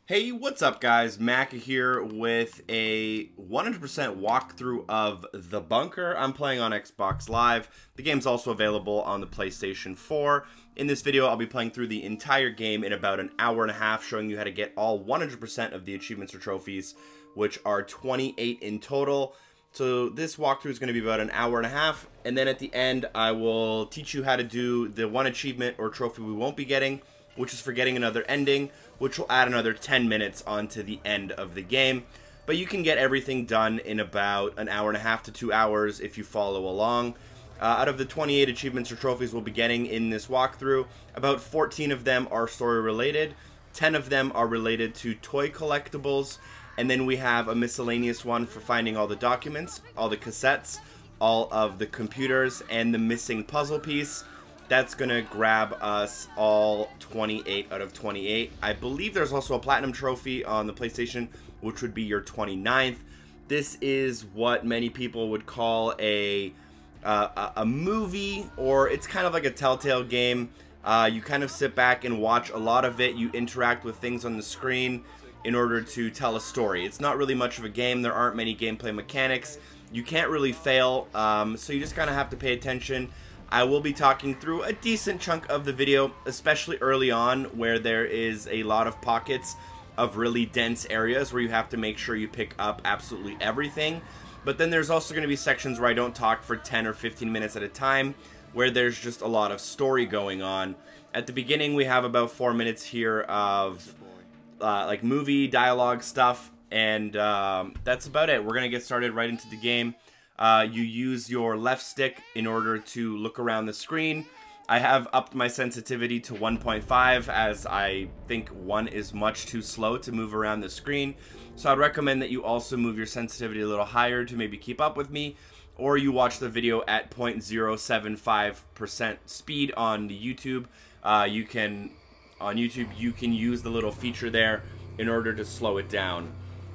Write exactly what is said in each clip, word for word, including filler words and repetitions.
Hey, what's up guys? Mac here with a one hundred percent walkthrough of The Bunker. I'm playing on Xbox Live. The game's also available on the PlayStation four. In this video, I'll be playing through the entire game in about an hour and a half, showing you how to get all one hundred percent of the achievements or trophies, which are twenty-eight in total. So this walkthrough is going to be about an hour and a half, and then at the end, I will teach you how to do the one achievement or trophy we won't be getting, which is for getting another ending, which will add another ten minutes onto the end of the game. But you can get everything done in about an hour and a half to two hours if you follow along. Uh, out of the twenty-eight achievements or trophies we'll be getting in this walkthrough, about fourteen of them are story related, ten of them are related to toy collectibles, and then we have a miscellaneous one for finding all the documents, all the cassettes, all of the computers, and the missing puzzle piece. That's gonna grab us all twenty-eight out of twenty-eight. I believe there's also a platinum trophy on the PlayStation, which would be your twenty-ninth. This is what many people would call a uh, a movie, or it's kind of like a Telltale game. Uh, you kind of sit back and watch a lot of it. You interact with things on the screen in order to tell a story. It's not really much of a game. There aren't many gameplay mechanics. You can't really fail, um, so you just kind of have to pay attention. I will be talking through a decent chunk of the video, especially early on, where there is a lot of pockets of really dense areas where you have to make sure you pick up absolutely everything. But then there's also going to be sections where I don't talk for ten or fifteen minutes at a time, where there's just a lot of story going on. At the beginning, we have about four minutes here of uh, like movie dialogue stuff, and um, that's about it. We're going to get started right into the game. Uh, you use your left stick in order to look around the screen. I have upped my sensitivity to one point five, as I think one is much too slow to move around the screen. So I'd recommend that you also move your sensitivity a little higher to maybe keep up with me, or you watch the video at zero point zero seven five percent speed on the YouTube. Uh, you can, on YouTube, you can use the little feature there in order to slow it down.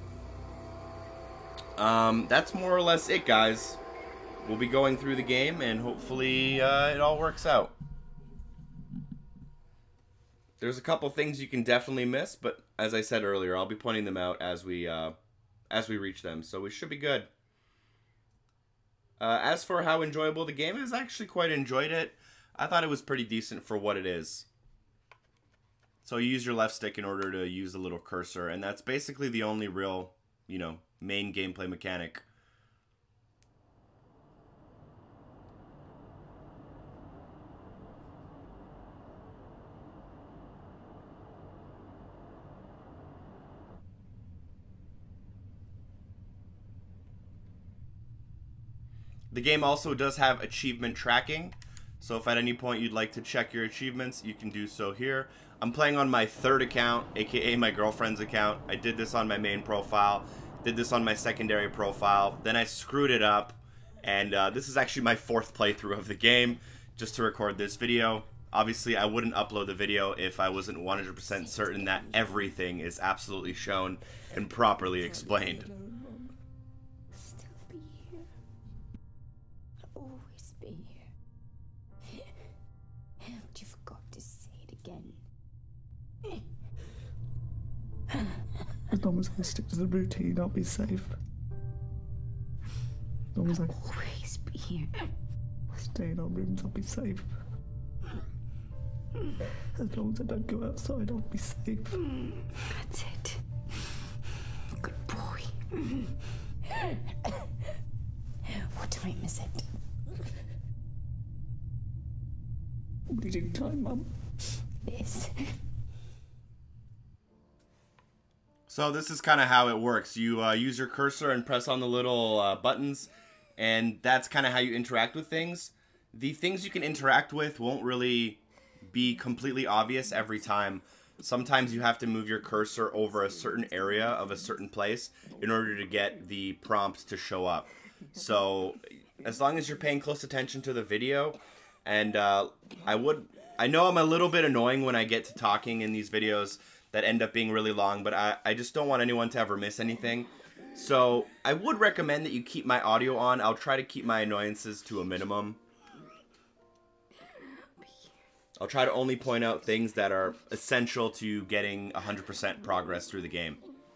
Um, that's more or less it, guys. We'll be going through the game, and hopefully uh, it all works out. There's a couple things you can definitely miss, but as I said earlier, I'll be pointing them out as we uh, as we reach them, so we should be good. Uh, as for how enjoyable the game is, I actually quite enjoyed it. I thought it was pretty decent for what it is. So you use your left stick in order to use the little cursor, and that's basically the only real, you know, main gameplay mechanic. The game also does have achievement tracking, so if at any point you'd like to check your achievements, you can do so here. I'm playing on my third account, aka my girlfriend's account. I did this on my main profile, did this on my secondary profile, then I screwed it up, and uh, this is actually my fourth playthrough of the game, just to record this video. Obviously, I wouldn't upload the video if I wasn't one hundred percent certain that everything is absolutely shown and properly explained. As long as I stick to the routine, I'll be safe. As long as I always be here. Stay in our rooms, I'll be safe. As long as I don't go outside, I'll be safe. That's it. Good boy. What time is it? Bleeding time, Mum. This. So this is kind of how it works. You uh, use your cursor and press on the little uh, buttons, and that's kind of how you interact with things. The things you can interact with won't really be completely obvious every time. Sometimes you have to move your cursor over a certain area of a certain place in order to get the prompt to show up. So as long as you're paying close attention to the video, and uh, I would, I know I'm a little bit annoying when I get to talking in these videos that end up being really long, but I, I just don't want anyone to ever miss anything. So I would recommend that you keep my audio on. I'll try to keep my annoyances to a minimum. I'll try to only point out things that are essential to getting one hundred percent progress through the game.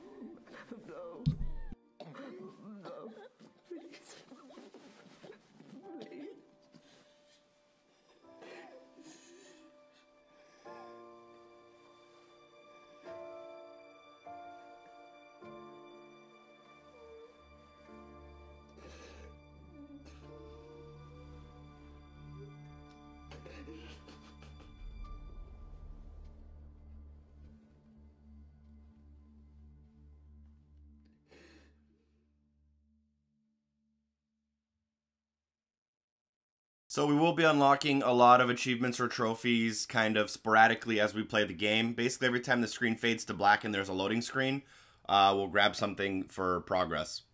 So we will be unlocking a lot of achievements or trophies kind of sporadically as we play the game. Basically, every time the screen fades to black and there's a loading screen, uh, we'll grab something for progress.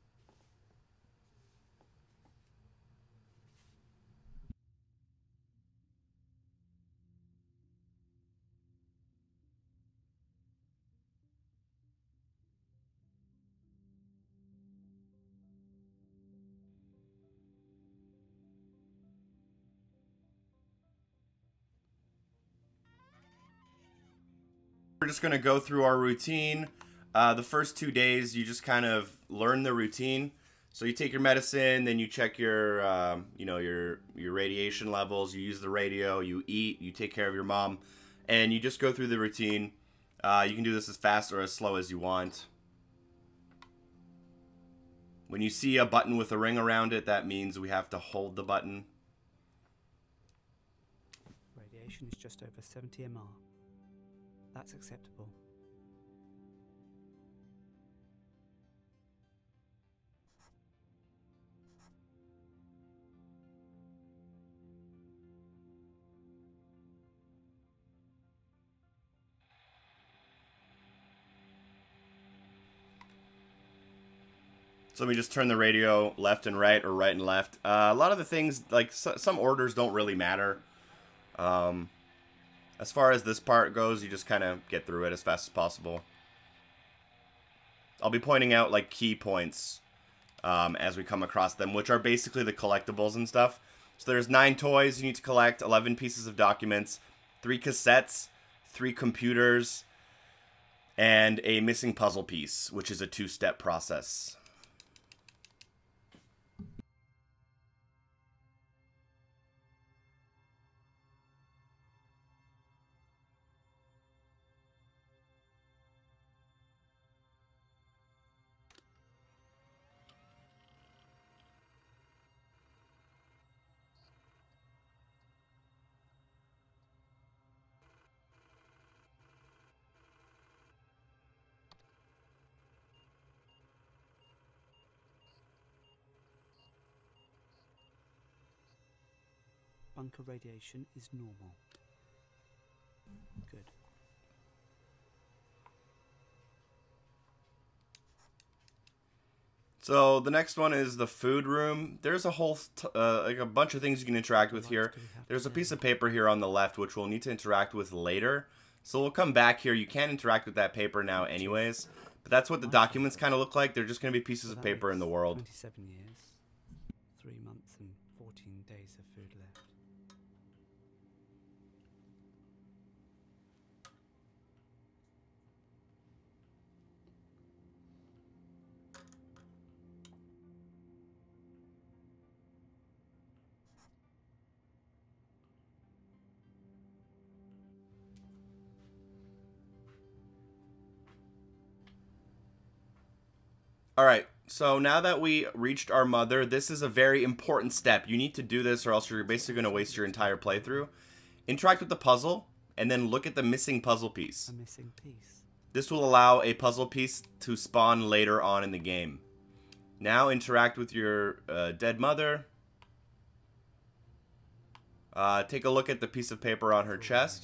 We're just going to go through our routine. Uh, the first two days, you just kind of learn the routine. So you take your medicine, then you check your, um, you know, your your radiation levels. You use the radio. You eat. You take care of your mom, and you just go through the routine. Uh, you can do this as fast or as slow as you want. When you see a button with a ring around it, that means we have to hold the button. Radiation is just over seventy millimeters. That's acceptable. So let me just turn the radio left and right or right and left. Uh, a lot of the things, like so, some orders don't really matter. Um, as far as this part goes, you just kind of get through it as fast as possible. I'll be pointing out like key points um, as we come across them, which are basically the collectibles and stuff. So there's nine toys you need to collect, eleven pieces of documents, three cassettes, three computers, and a missing puzzle piece, which is a two-step process. Bunker radiation is normal. Good. So the next one is the food room. There's a whole, t uh, like a bunch of things you can interact with here. There's a piece of paper here on the left, which we'll need to interact with later. So we'll come back here. You can't interact with that paper now anyways. But that's what the documents kind of look like. They're just going to be pieces of paper in the world. twenty-seven years, three months and fourteen days of food left. Alright, so now that we reached our mother, this is a very important step. You need to do this or else you're basically going to waste your entire playthrough. Interact with the puzzle, and then look at the missing puzzle piece. A missing piece. This will allow a puzzle piece to spawn later on in the game. Now interact with your uh, dead mother. Uh, take a look at the piece of paper on her chest.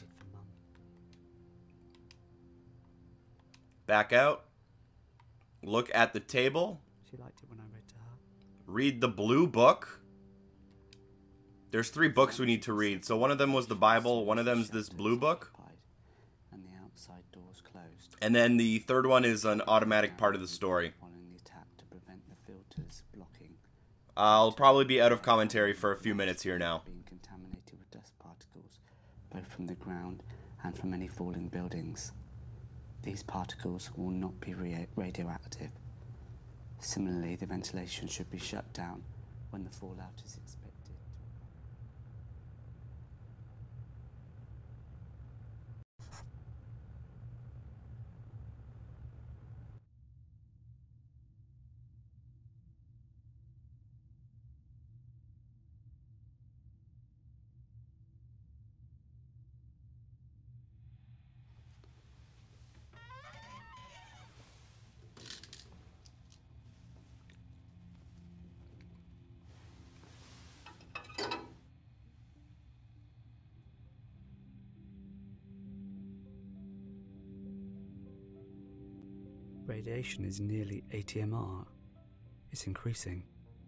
Back out. Look at the table. She liked it when I read to her. Read the blue book. There's three books we need to read. So one of them was the Bible. One of them is this blue book. And the outside doors closed. And then the third one is an automatic part of the story. Following the attack to prevent the filters blocking. I'll probably be out of commentary for a few minutes here now. Being contaminated with dust particles. both from the ground and from any falling buildings. These particles will not be ra- radioactive. Similarly, the ventilation should be shut down when the fallout is expected. Radiation is nearly eighty M R. It's increasing.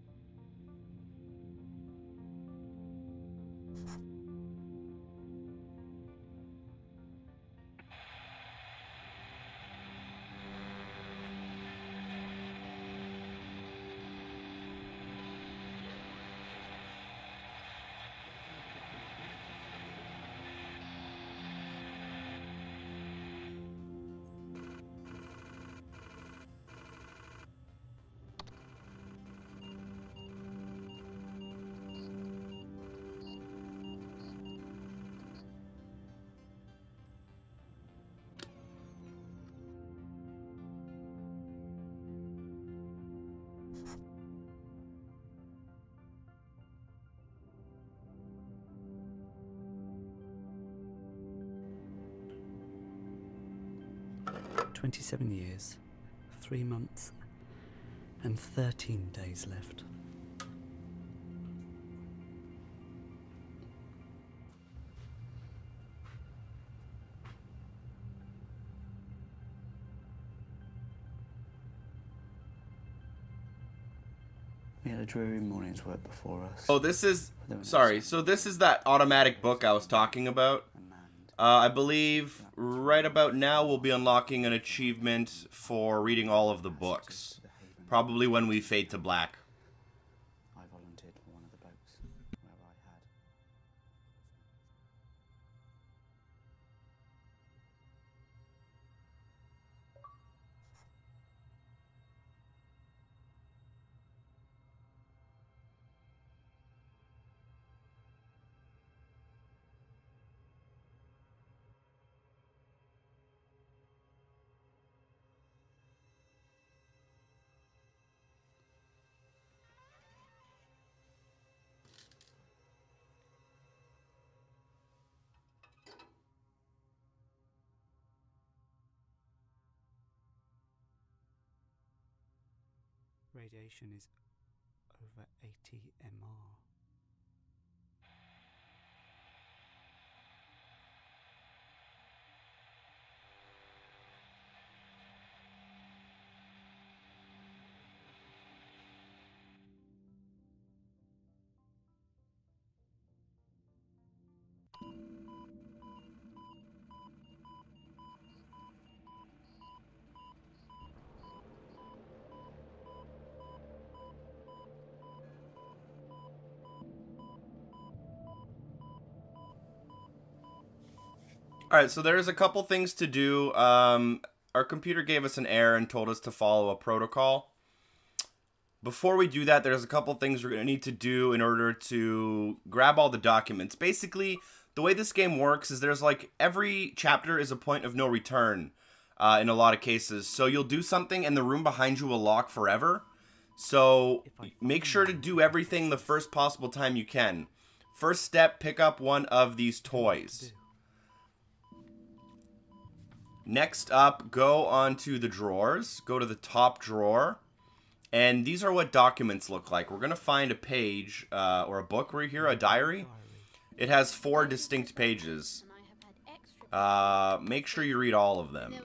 Twenty-seven years, three months, and thirteen days left. We had a dreary morning's work before us. Oh, this is... Sorry, so this is that automatic book I was talking about. Uh, I believe right about now we'll be unlocking an achievement for reading all of the books. Probably when we fade to black. I volunteered for one of the boats where I had. Radiation is over eighty M R. Alright, so there's a couple things to do. Um, our computer gave us an error and told us to follow a protocol. Before we do that, there's a couple things we're going to need to do in order to grab all the documents. Basically, the way this game works is there's like every chapter is a point of no return uh, in a lot of cases. So you'll do something and the room behind you will lock forever. So make sure to do everything the first possible time you can. First step, pick up one of these toys. Next up, go onto the drawers. Go to the top drawer. And these are what documents look like. We're going to find a page, uh, or a book right here, a diary. It has four distinct pages. Uh, make sure you read all of them.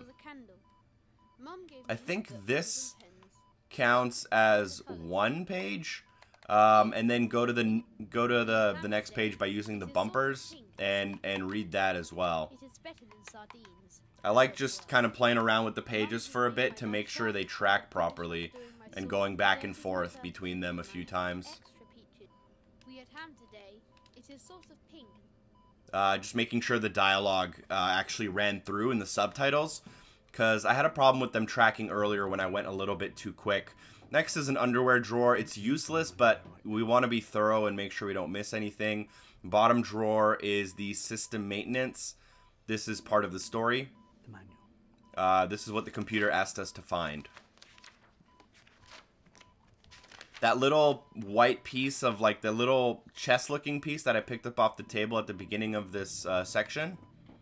I think this counts as one page. Um, and then go to the go to the, the next page by using the bumpers and, and read that as well. I like just kind of playing around with the pages for a bit to make sure they track properly and going back and forth between them a few times. Uh, just making sure the dialogue uh, actually ran through in the subtitles, because I had a problem with them tracking earlier when I went a little bit too quick. Next is an underwear drawer. It's useless, but we want to be thorough and make sure we don't miss anything. Bottom drawer is the system maintenance. This is part of the story. The manual. Uh, this is what the computer asked us to find. That little white piece of, like, the little chest-looking piece that I picked up off the table at the beginning of this uh, section.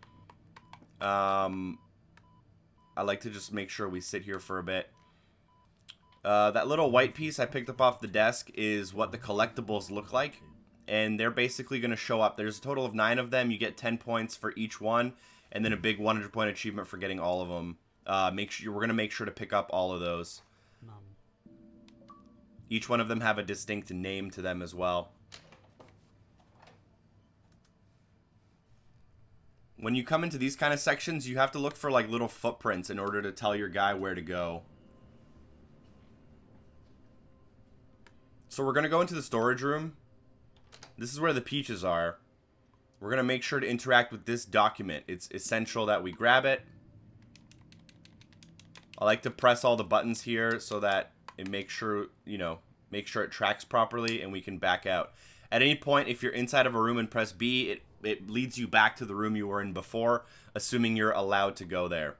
Um, I like to just make sure we sit here for a bit. Uh, that little white piece I picked up off the desk is what the collectibles look like. And they're basically going to show up. There's a total of nine of them. You get ten points for each one. And then a big one hundred point achievement for getting all of them. Uh, make sure, we're going to make sure to pick up all of those. Mum. Each one of them have a distinct name to them as well. When you come into these kind of sections, you have to look for like little footprints in order to tell your guy where to go. So we're going to go into the storage room. This is where the peaches are. We're going to make sure to interact with this document. It's essential that we grab it. I like to press all the buttons here so that it makes sure, you know, make sure it tracks properly and we can back out. At any point, if you're inside of a room and press B, it, it leads you back to the room you were in before, assuming you're allowed to go there.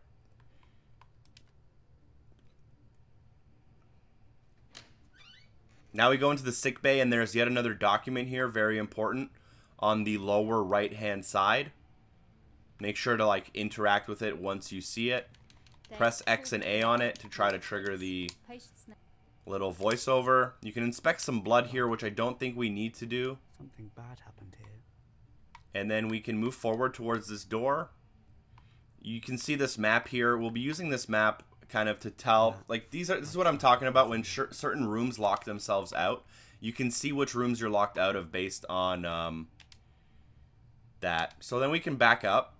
Now we go into the sick bay, and there's yet another document here, very important, on the lower right-hand side. Make sure to, like, interact with it once you see it. Press X and A on it to try to trigger the little voiceover. You can inspect some blood here, which I don't think we need to do. Something bad happened here. And then we can move forward towards this door. You can see this map here. We'll be using this map kind of to tell, like, these are, this is what I'm talking about when certain rooms lock themselves out. You can see which rooms you're locked out of based on um, that. So then we can back up.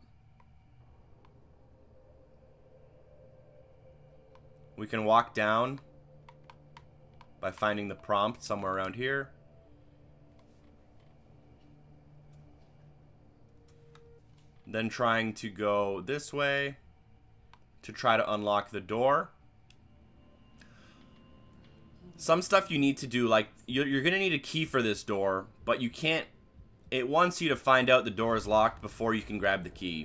We can walk down by finding the prompt somewhere around here. Then trying to go this way to try to unlock the door. Some stuff you need to do, like, you're, you're going to need a key for this door, but you can't, it wants you to find out the door is locked before you can grab the key.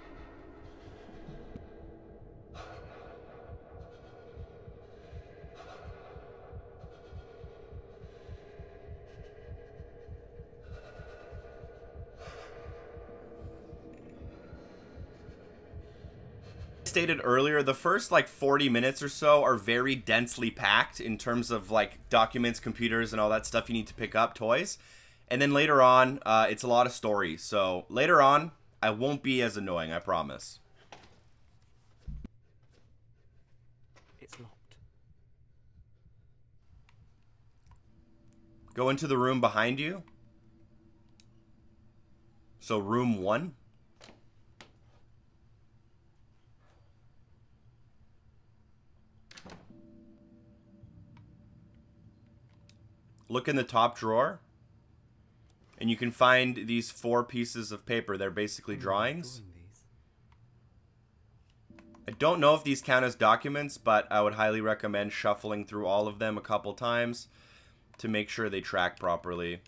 Stated earlier, the first like forty minutes or so are very densely packed in terms of like documents, computers, and all that stuff you need to pick up, toys. And then later on, uh, it's a lot of story. So later on, I won't be as annoying, I promise. It's locked. Go into the room behind you. So room one. Look in the top drawer, and you can find these four pieces of paper. They're basically drawings. I don't know if these count as documents, but I would highly recommend shuffling through all of them a couple times to make sure they track properly.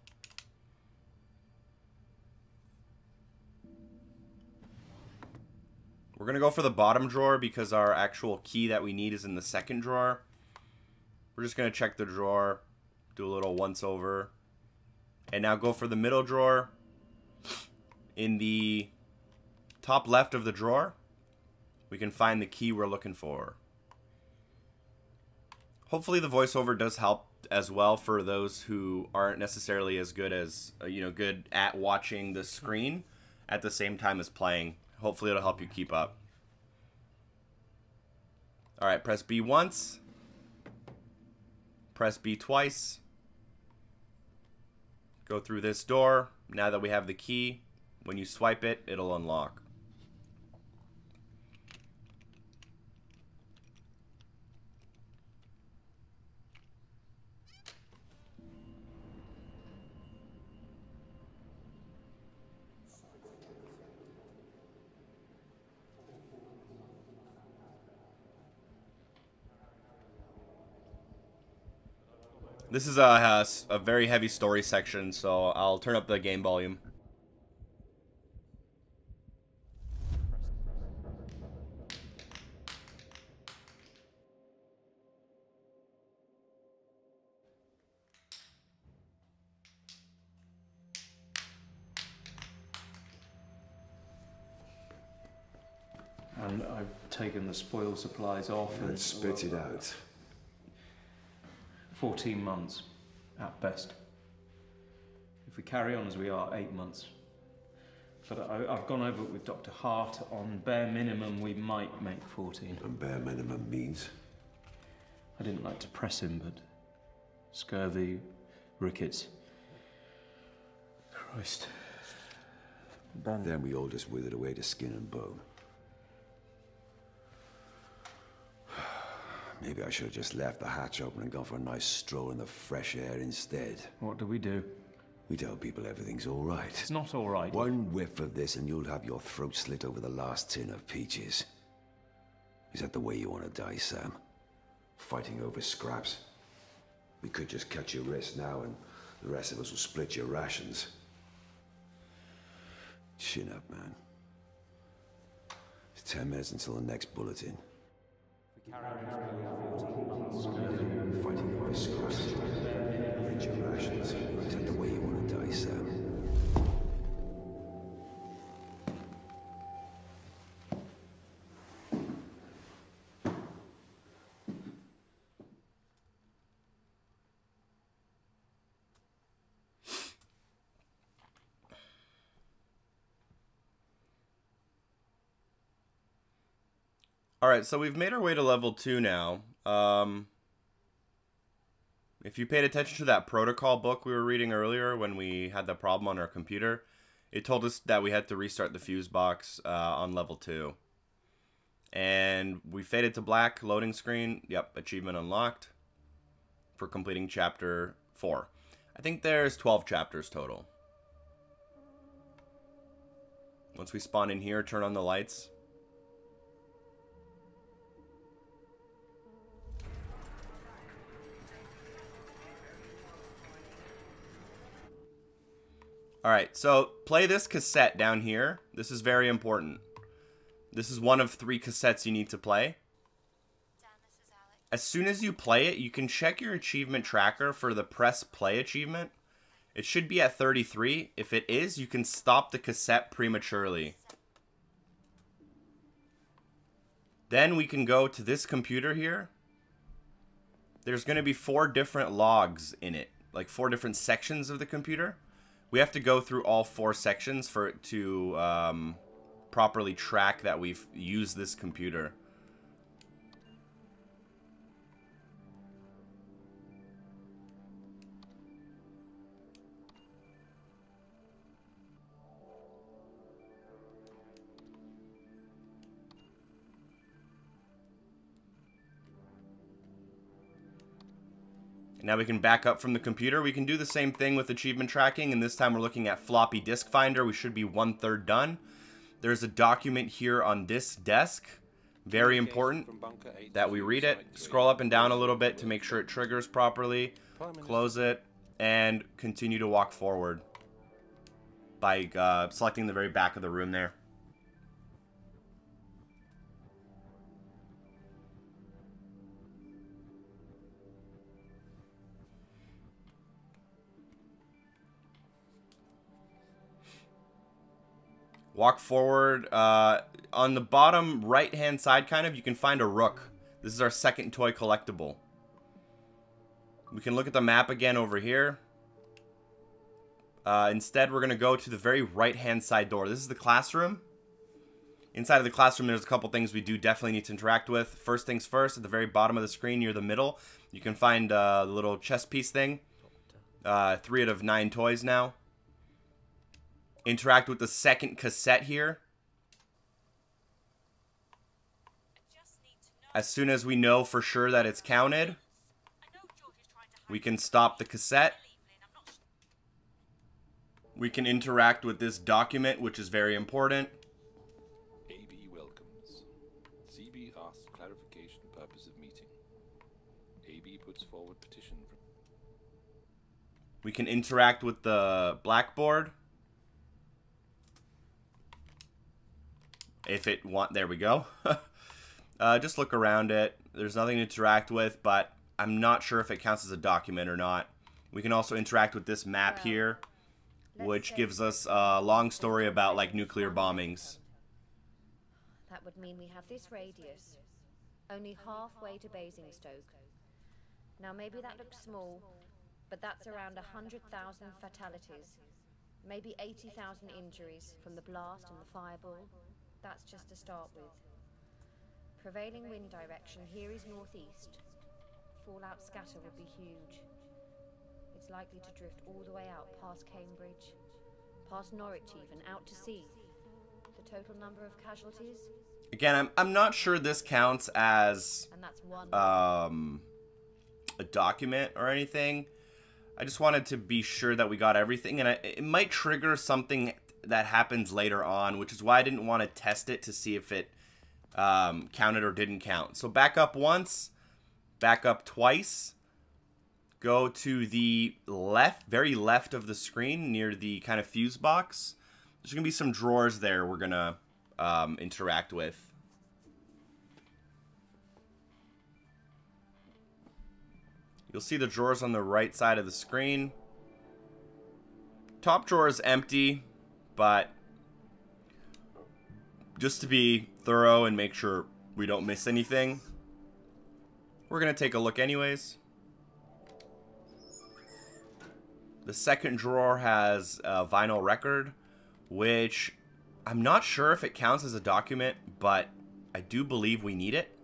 We're going to go for the bottom drawer because our actual key that we need is in the second drawer. We're just going to check the drawer. Do a little once over. And now go for the middle drawer. In the top left of the drawer, we can find the key we're looking for. Hopefully the voiceover does help as well for those who aren't necessarily as good as, uh, you know, good at watching the screen at the same time as playing. Hopefully it'll help you keep up. Alright, press B once. Press B twice. Go through this door. Now that we have the key, when you swipe it, it'll unlock. This is a, a, a very heavy story section, so I'll turn up the game volume. And I've taken the spoil supplies off and, And spit it out. fourteen months, at best. If we carry on as we are, eight months. But I, I've gone over it with Doctor Hart. On bare minimum, we might make fourteen. And bare minimum means? I didn't like to press him, but scurvy, rickets. Christ. Ben. Then we all just withered away to skin and bone. Maybe I should have just left the hatch open and gone for a nice stroll in the fresh air instead. What do we do? We tell people everything's all right. It's not all right. One whiff of this and you'll have your throat slit over the last tin of peaches. Is that the way you want to die, Sam? Fighting over scraps? We could just cut your wrist now and the rest of us will split your rations. Chin up, man. It's ten minutes until the next bulletin. Fighting over scraps. Split your rations. Is that the way you want to die, Sam? Alright, so we've made our way to level two now. Um, if you paid attention to that protocol book we were reading earlier when we had the problem on our computer, it told us that we had to restart the fuse box uh, on level two. And we faded to black, loading screen. Yep, achievement unlocked for completing chapter four. I think there's twelve chapters total. Once we spawn in here, turn on the lights. Alright, so play this cassette down here. This is very important. This is one of three cassettes you need to play. As soon as you play it, you can check your achievement tracker for the press play achievement. It should be at thirty-three. If it is, you can stop the cassette prematurely. Then we can go to this computer here. There's going to be four different logs in it. Like four different sections of the computer. We have to go through all four sections for it to um, properly track that we've used this computer. Now we can back up from the computer. We can do the same thing with achievement tracking, and this time we're looking at floppy disk finder. We should be one third done. There's a document here on this desk. Very important that we read it. Scroll up and down a little bit to make sure it triggers properly. Close it, and continue to walk forward by uh, selecting the very back of the room there. Walk forward. Uh, on the bottom right-hand side, kind of, you can find a rook. This is our second toy collectible. We can look at the map again over here. Uh, instead, we're going to go to the very right-hand side door. This is the classroom. Inside of the classroom, there's a couple things we do definitely need to interact with. First things first, at the very bottom of the screen, near the middle, you can find uh, the little chess piece thing. Uh, three out of nine toys now. Interact with the second cassette here. As soon as we know for sure that it's counted, we can stop the cassette. We can interact with this document, which is very important. A B welcomes. C B asks clarification purpose of meeting. A B puts forward petition. We can interact with the blackboard. If it want, there we go. uh, just look around it. There's nothing to interact with, but I'm not sure if it counts as a document or not. We can also interact with this map here, which gives us a long story about like nuclear bombings. That would mean we have this radius, only halfway to Basingstoke. Now maybe that looks small, but that's around one hundred thousand fatalities, maybe eighty thousand injuries from the blast and the fireball. That's just to start with. Prevailing wind direction here is northeast. Fallout scatter would be huge. It's likely to drift all the way out past Cambridge, past Norwich even, out to sea. The total number of casualties? Again, I'm, I'm not sure this counts as And that's one. um, a document or anything. I just wanted to be sure that we got everything, and I, it might trigger something that happens later on, which is why I didn't want to test it to see if it um, counted or didn't count. So back up once, back up twice, go to the left, very left of the screen near the kind of fuse box. There's going to be some drawers there we're going to um, interact with. You'll see the drawers on the right side of the screen. Top drawer is empty, but just to be thorough and make sure we don't miss anything, we're going to take a look anyways. The second drawer has a vinyl record, which I'm not sure if it counts as a document, but I do believe we need it.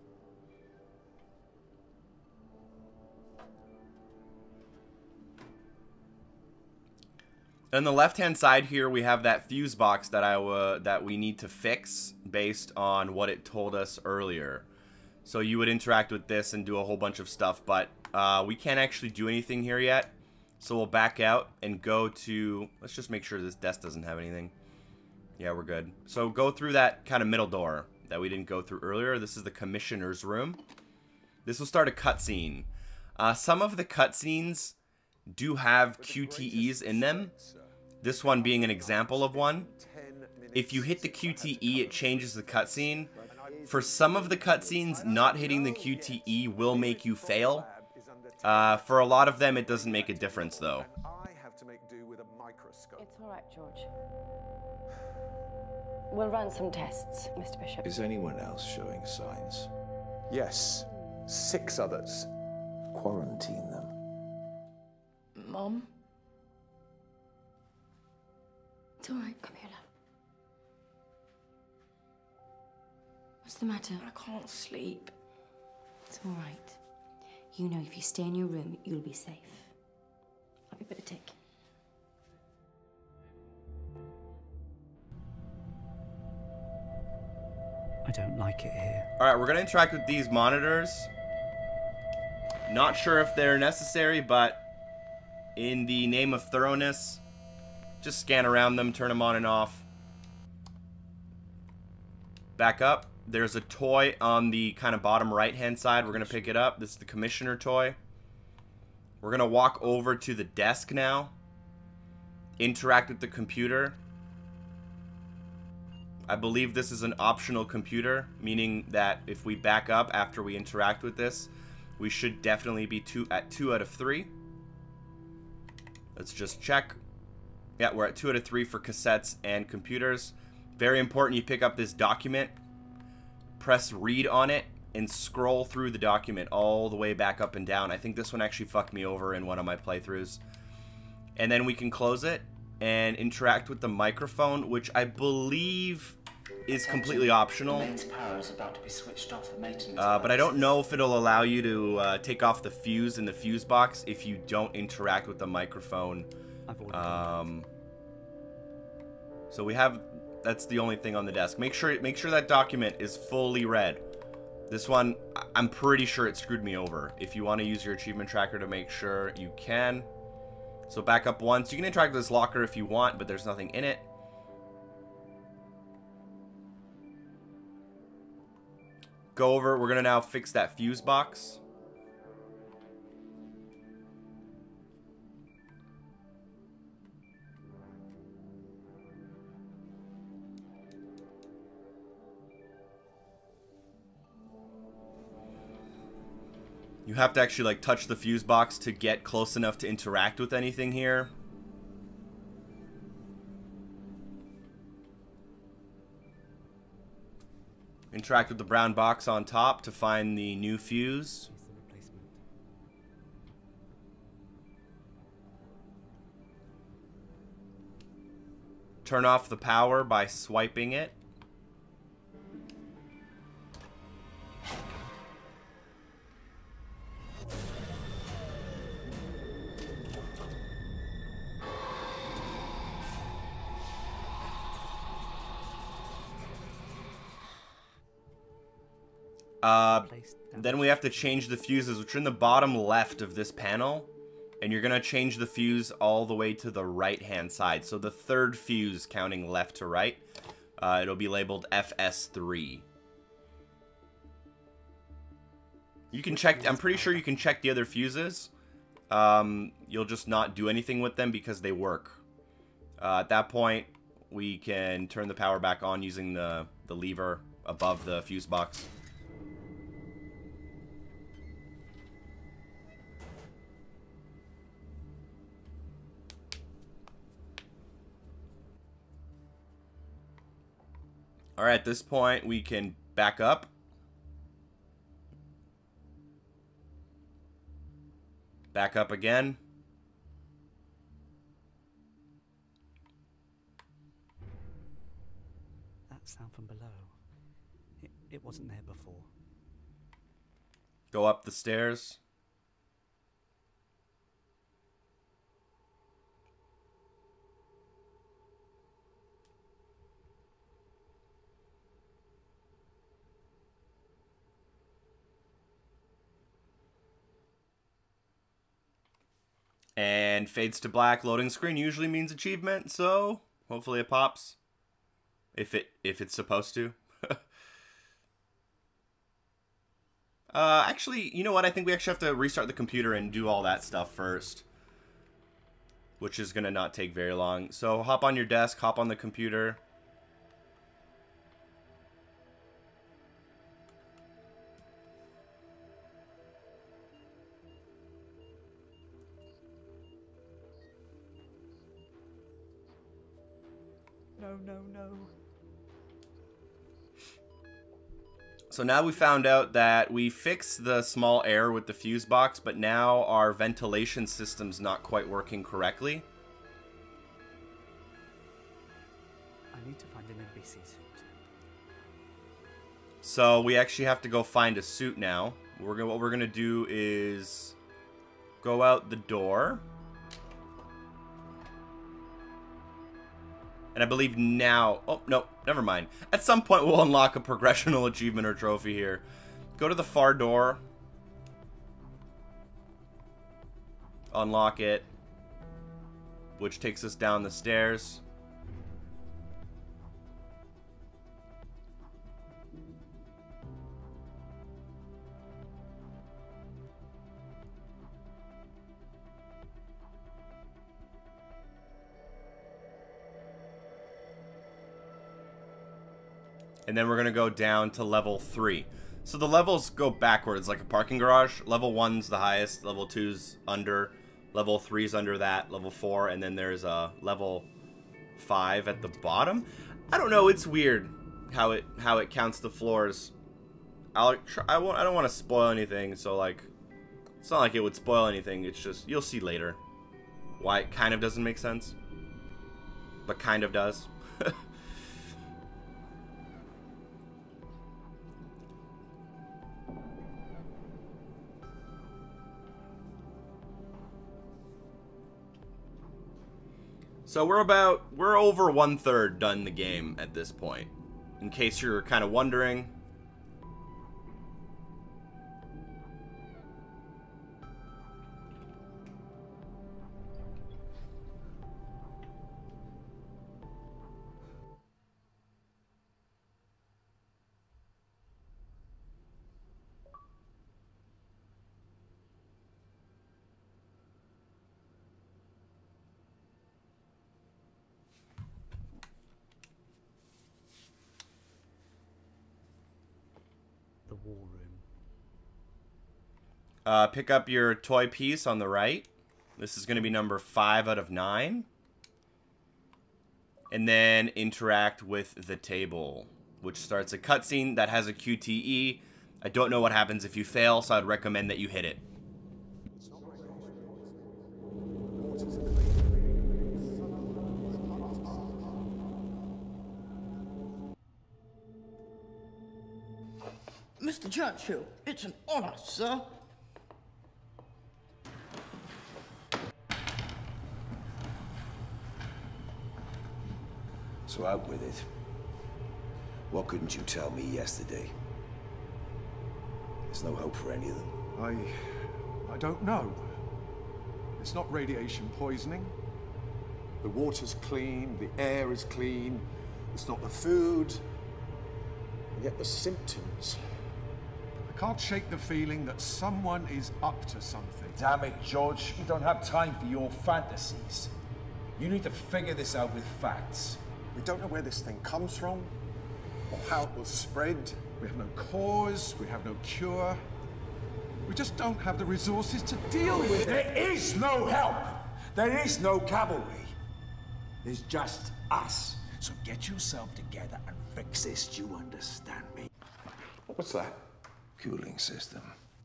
On the left-hand side here, we have that fuse box that I uh, that we need to fix based on what it told us earlier. So you would interact with this and do a whole bunch of stuff, but uh, we can't actually do anything here yet. So we'll back out and go to... Let's just make sure this desk doesn't have anything. Yeah, we're good. So go through that kind of middle door that we didn't go through earlier. This is the commissioner's room. This will start a cutscene. Uh, some of the cutscenes do have Q T Es in them. This one being an example of one. If you hit the Q T E, it changes the cutscene. For some of the cutscenes, not hitting the Q T E will make you fail. Uh, for a lot of them, it doesn't make a difference, though. It's all right, George. We'll run some tests, Mister Bishop. Is anyone else showing signs? Yes, six others. Quarantine them. Mom? It's all right. Come here, love. What's the matter? I can't sleep. It's all right. You know, if you stay in your room, you'll be safe. I'll be a bit of tick. I don't like it here. Alright, we're going to interact with these monitors. Not sure if they're necessary, but in the name of thoroughness, just scan around them, turn them on and off. Back up. There's a toy on the kind of bottom right-hand side. We're going to pick it up. This is the commissioner toy. We're going to walk over to the desk now. Interact with the computer. I believe this is an optional computer, meaning that if we back up after we interact with this, we should definitely be two at two out of three. Let's just check. Yeah, we're at two out of three for cassettes and computers. Very important you pick up this document. Press read on it and scroll through the document all the way back up and down. I think this one actually fucked me over in one of my playthroughs. And then we can close it and interact with the microphone, which I believe is completely optional. Uh, but I don't know if it'll allow you to uh, take off the fuse in the fuse box if you don't interact with the microphone. Um, so we have... That's the only thing on the desk. Make sure make sure that document is fully read. This one, I'm pretty sure it screwed me over. If you want to use your achievement tracker to make sure, you can. So back up once. You can interact with this locker if you want, but there's nothing in it. Go over. We're going to now fix that fuse box. You have to actually like touch the fuse box to get close enough to interact with anything here. Interact with the brown box on top to find the new fuse. Turn off the power by swiping it. Uh, then we have to change the fuses, which are in the bottom left of this panel. And you're going to change the fuse all the way to the right-hand side. So the third fuse, counting left to right, uh, it'll be labeled F S three. You can check, I'm pretty sure you can check the other fuses. Um, you'll just not do anything with them because they work. Uh, at that point, we can turn the power back on using the, the lever above the fuse box. Alright, at this point, we can back up. Back up again. That sound from below. It, it wasn't there before. Go up the stairs. And fades to black. Loading screen usually means achievement, so hopefully it pops. If it if it's supposed to. uh, actually, you know what? I think we actually have to restart the computer and do all that stuff first. Which is going to not take very long. So hop on your desk, hop on the computer. No, no, no. So now we found out that we fixed the small error with the fuse box, but now our ventilation system's not quite working correctly. I need to find an N B C suit. So we actually have to go find a suit now. We're gonna, what we're gonna do is go out the door. And I believe now... Oh, no. Never mind. At some point, we'll unlock a progressional achievement or trophy here. Go to the far door. Unlock it. Which takes us down the stairs. And then we're going to go down to level three. So the levels go backwards, like a parking garage. Level one's the highest, level two's under, level three's under that, level four, and then there's a level five at the bottom. I don't know, it's weird how it how it counts the floors. I'll try, I won't I don't want to spoil anything, so like it's not like it would spoil anything. It's just you'll see later why it kind of doesn't make sense, but kind of does. So we're about, we're over one third done the game at this point. In case you're kind of wondering. The war room. Uh, pick up your toy piece on the right. This is going to be number five out of nine. And then interact with the table, which starts a cutscene that has a Q T E. I don't know what happens if you fail, so I'd recommend that you hit it. Mister Churchill, it's an honor, sir. So out with it. What couldn't you tell me yesterday? There's no hope for any of them. I... I don't know. It's not radiation poisoning. The water's clean, the air is clean. It's not the food. And yet the symptoms... I can't shake the feeling that someone is up to something. Damn it, George. We don't have time for your fantasies. You need to figure this out with facts. We don't know where this thing comes from, or how it will spread. We have no cause, we have no cure. We just don't have the resources to deal with it. There is no help. There is no cavalry. There's just us. So get yourself together and fix this. Do you understand me? What's that? Cooling system.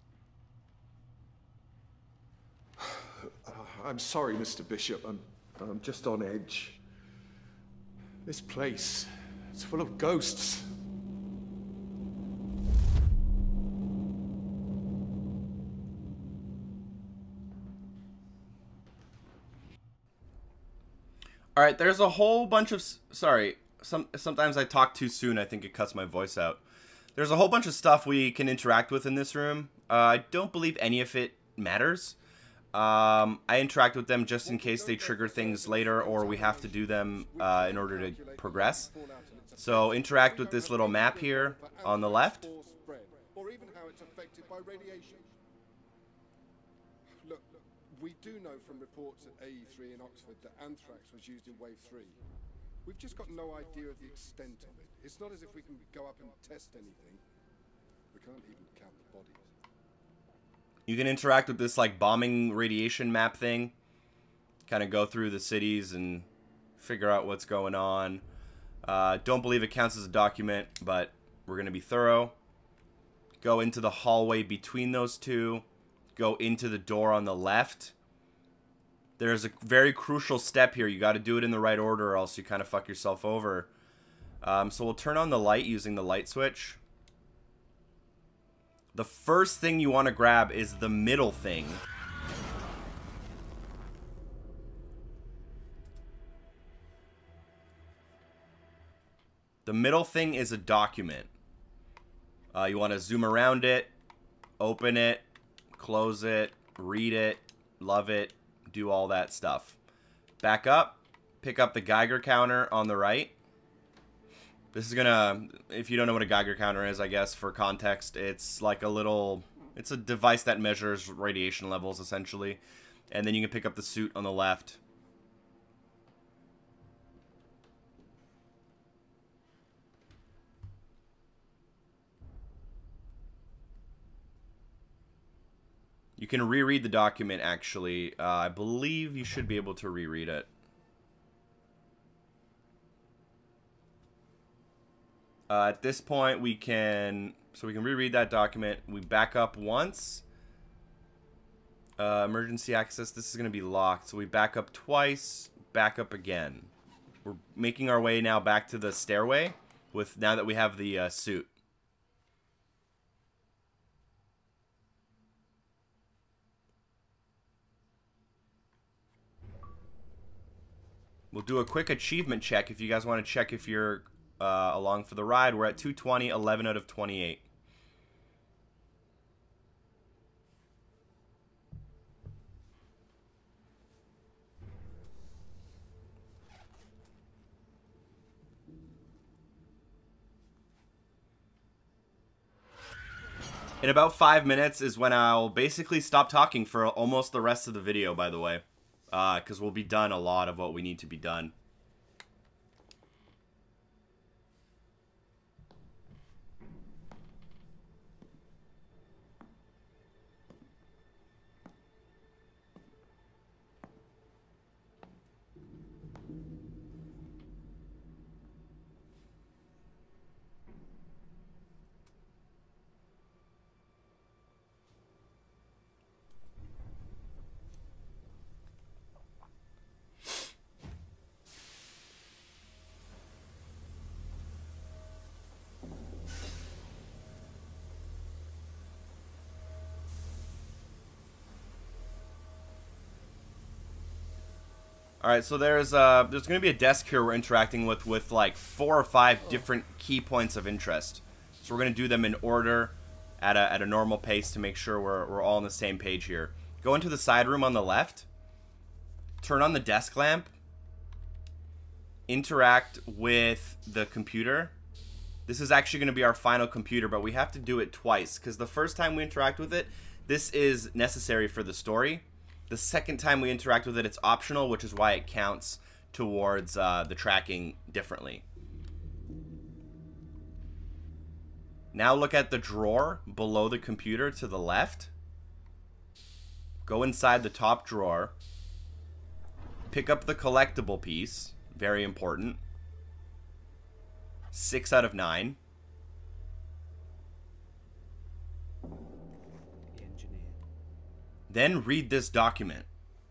Uh, I'm sorry, Mister Bishop. I'm, I'm just on edge. This place, it's full of ghosts. All right, there's a whole bunch of... Sorry, some sometimes I talk too soon. I think it cuts my voice out. There's a whole bunch of stuff we can interact with in this room. Uh, I don't believe any of it matters. Um, I interact with them just in case they trigger things later or we have to do them uh, in order to progress. So interact with this little map here on the left. Or even how it's affected by radiation. Look, we do know from reports at A E three in Oxford that anthrax was used in wave three. We've just got no idea of the extent of it. It's not as if we can go up and test anything. We can't even count the bodies. You can interact with this like bombing radiation map thing. Kind of go through the cities and figure out what's going on. Uh, don't believe it counts as a document, but we're going to be thorough. Go into the hallway between those two. Go into the door on the left. There's a very crucial step here. You got to do it in the right order or else you kind of fuck yourself over. Um, so we'll turn on the light using the light switch. The first thing you want to grab is the middle thing. The middle thing is a document. Uh, you want to zoom around it, open it, close it, read it, love it, do all that stuff. Back up, pick up the Geiger counter on the right. This is gonna, if you don't know what a Geiger counter is, I guess, for context, it's like a little, it's a device that measures radiation levels, essentially. And then you can pick up the suit on the left. You can reread the document, actually. Uh, I believe you should be able to reread it. Uh, at this point, we can... So we can reread that document. We back up once. Uh, emergency access. This is going to be locked. So we back up twice. Back up again. We're making our way now back to the stairway. With now that we have the uh, suit. We'll do a quick achievement check if you guys want to check if you're uh, along for the ride. We're at two twenty, eleven out of twenty-eight. In about five minutes is when I'll basically stop talking for almost the rest of the video, by the way. Because uh, we'll be done a lot of what we need to be done. All right, so there's uh there's going to be a desk here we're interacting with with like four or five different key points of interest. So we're going to do them in order at a at a normal pace to make sure we're we're all on the same page here. Go into the side room on the left. Turn on the desk lamp. Interact with the computer. This is actually going to be our final computer, but we have to do it twice because the first time we interact with it, this is necessary for the story. The second time we interact with it, it's optional, which is why it counts towards uh, the tracking differently. Now look at the drawer below the computer to the left. Go inside the top drawer. Pick up the collectible piece. Very important. Six out of nine. The engineer. Then read this document.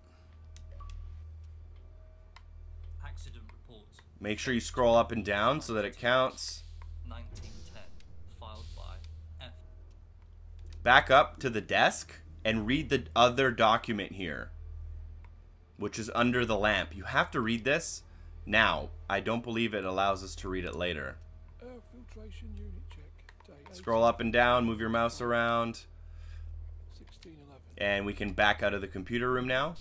Accident report. Make sure you scroll up and down so that it counts. nineteen ten. Filed by F. Back up to the desk and read the other document here, which is under the lamp. You have to read this now. I don't believe it allows us to read it later. Air filtration unit check. Day Scroll up and down, move your mouse around, sixteen eleven. and we can back out of the computer room now.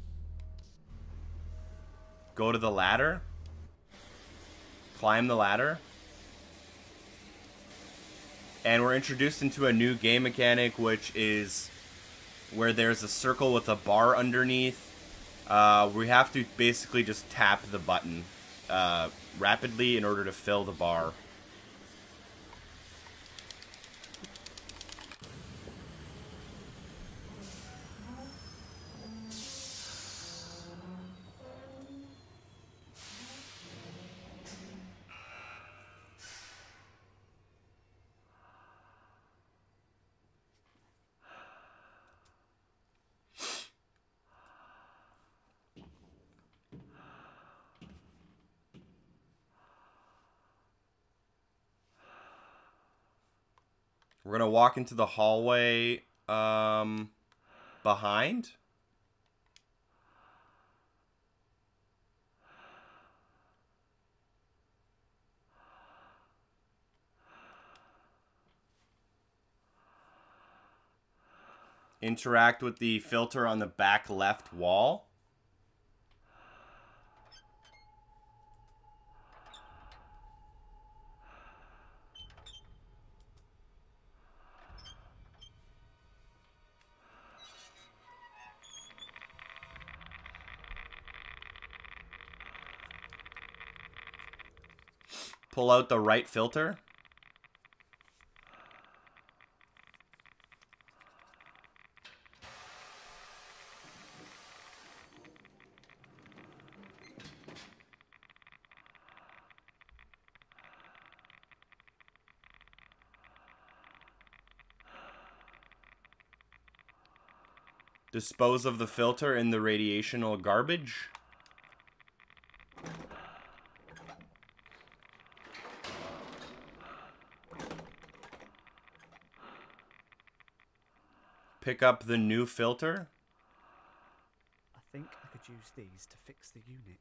Go to the ladder. Climb the ladder. And we're introduced into a new game mechanic, which is where there's a circle with a bar underneath. Uh, we have to basically just tap the button uh, rapidly in order to fill the bar. We're going to walk into the hallway um, behind. Interact with the filter on the back left wall. Pull out the right filter. Dispose of the filter in the radiational garbage. Pick up the new filter. I think I could use these to fix the unit.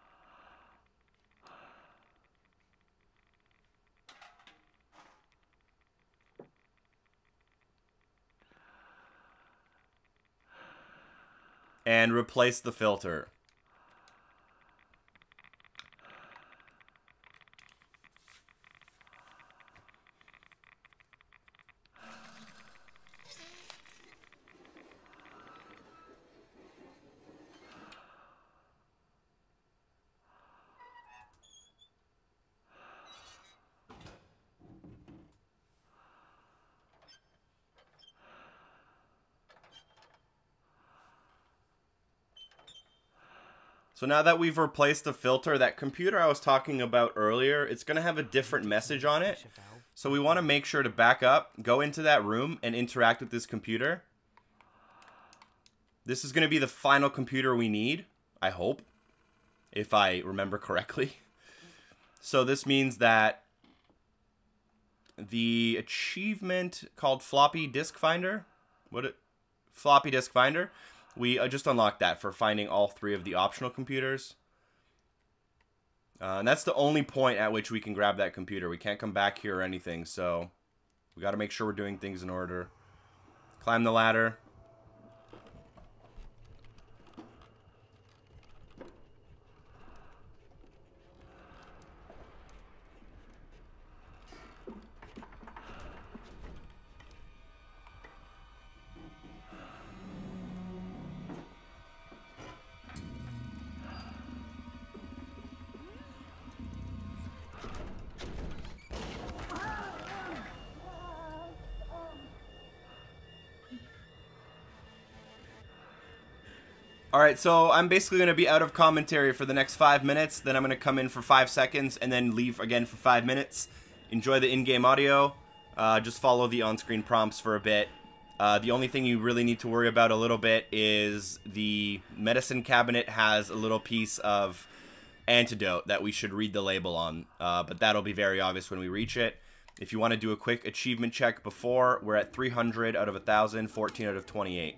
And replace the filter. So now that we've replaced the filter, that computer I was talking about earlier, it's going to have a different message on it. So we want to make sure to back up, go into that room, and interact with this computer. This is going to be the final computer we need, I hope, if I remember correctly. So this means that the achievement called Floppy Disk Finder, what it, Floppy Disk Finder, We uh, just unlocked that for finding all three of the optional computers. Uh, and that's the only point at which we can grab that computer. We can't come back here or anything, so we got to make sure we're doing things in order. Climb the ladder. Alright, so I'm basically going to be out of commentary for the next five minutes, then I'm going to come in for five seconds, and then leave again for five minutes. Enjoy the in-game audio, uh, just follow the on-screen prompts for a bit. Uh, the only thing you really need to worry about a little bit is the medicine cabinet has a little piece of antidote that we should read the label on, uh, but that'll be very obvious when we reach it. If you want to do a quick achievement check before, we're at three hundred out of one thousand, fourteen out of twenty-eight.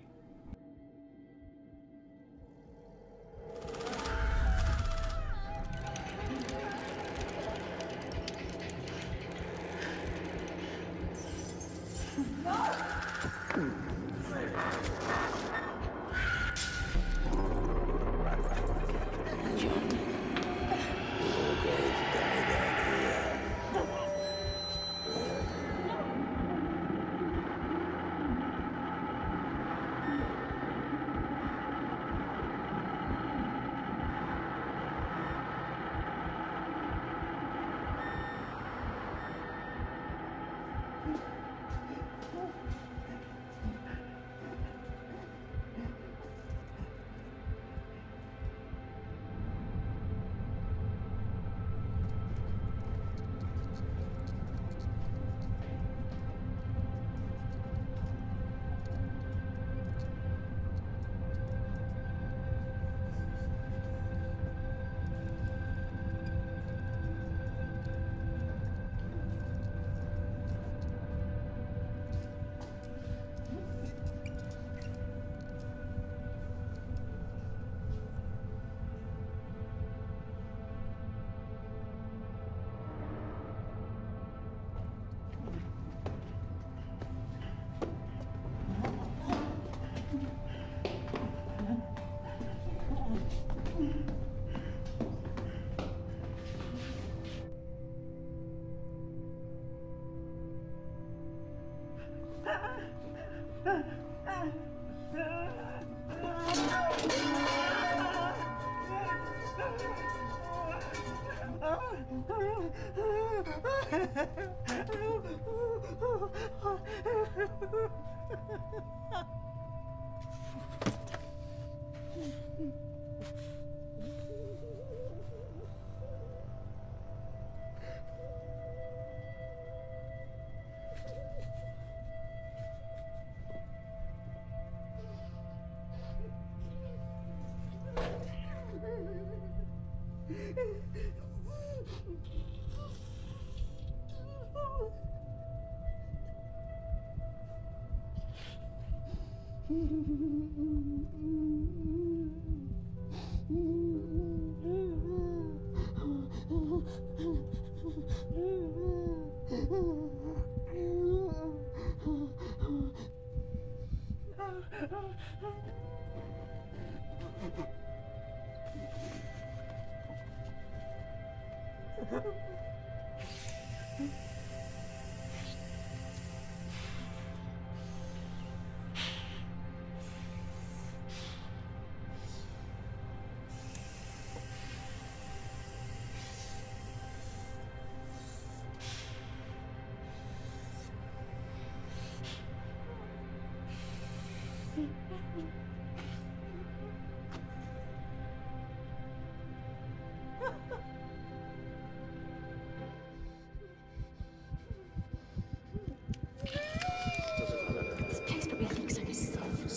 This place probably looks like a sieve.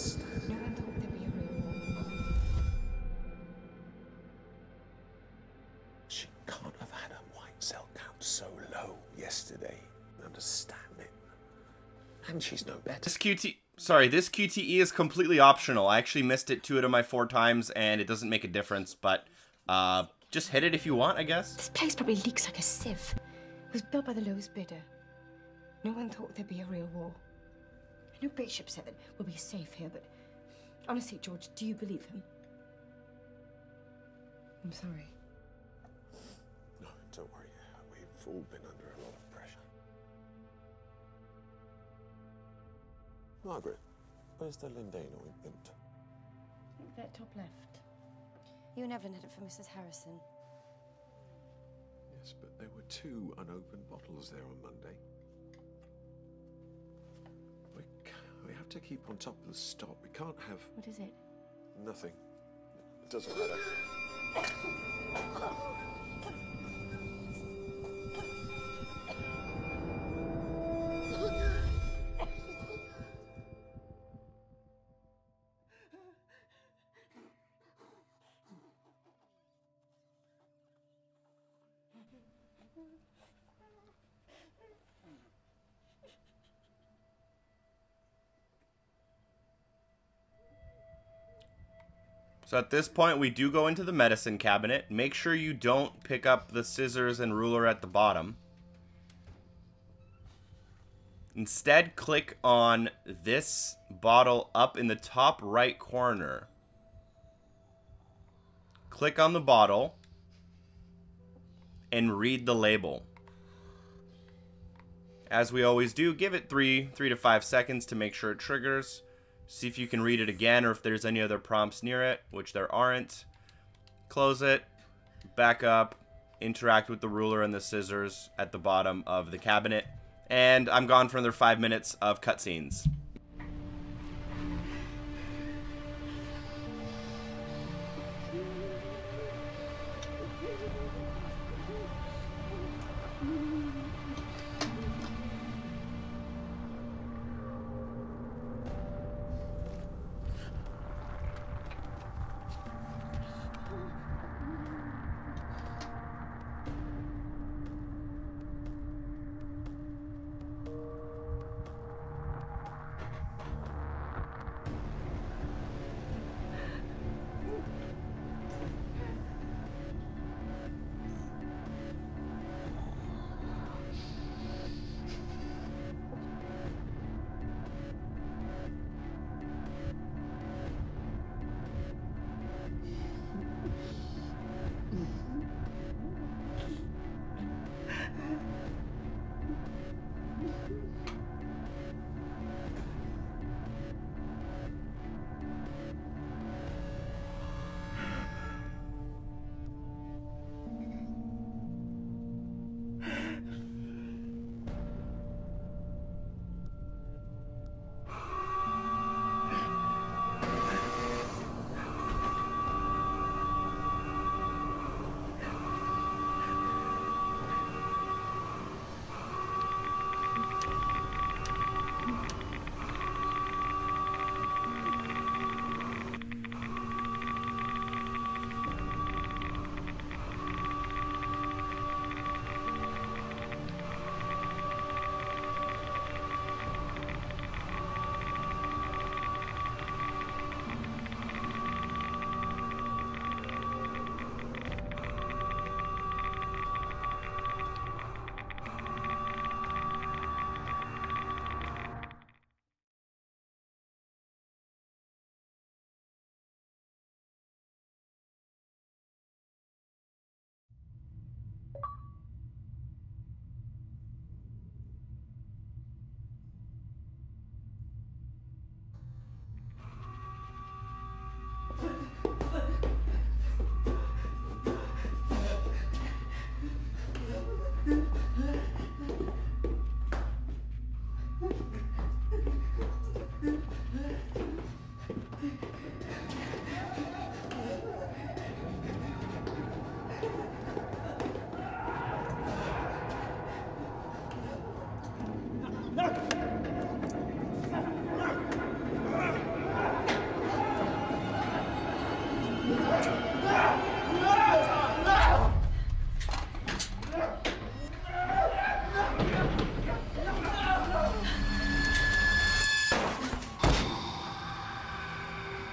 No one thought there'd be a room. She can't have had her white cell count so low yesterday. Understand it. And she's no better. This Q T sorry, this Q T E is completely optional. I actually missed it two out of my four times, and it doesn't make a difference, but uh, just hit it if you want, I guess. This place probably leaks like a sieve. It was built by the lowest bidder. No one thought there'd be a real war. No Bishop said that we'll be safe here, but honestly, George, do you believe him? I'm sorry. No, don't worry. We've all been under a lot of pressure. Margaret, where's the Lindane ointment? That top left. You and Evelyn had it for Missus Harrison. Yes, but there were two unopened bottles there on Monday. We, we have to keep on top of the stock. We can't have... What is it? Nothing. It doesn't matter. So at this point, we do go into the medicine cabinet. Make sure you don't pick up the scissors and ruler at the bottom. Instead, click on this bottle up in the top right corner. Click on the bottle and read the label. As we always do, give it three, three to five seconds to make sure it triggers. See if you can read it again or if there's any other prompts near it, which there aren't. Close it, back up, interact with the ruler and the scissors at the bottom of the cabinet, and I'm gone for another five minutes of cutscenes.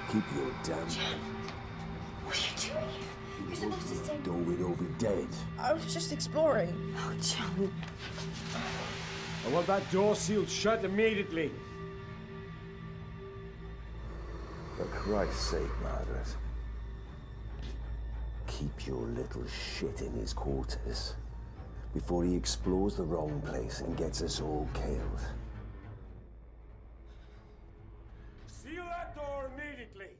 Keep your damn... What are you doing? You're supposed to stay... Door we'd all be dead. I was just exploring. Oh, John. I want that door sealed shut immediately. For Christ's sake, Margaret. Keep your little shit in his quarters before he explores the wrong place and gets us all killed. Seal that door immediately.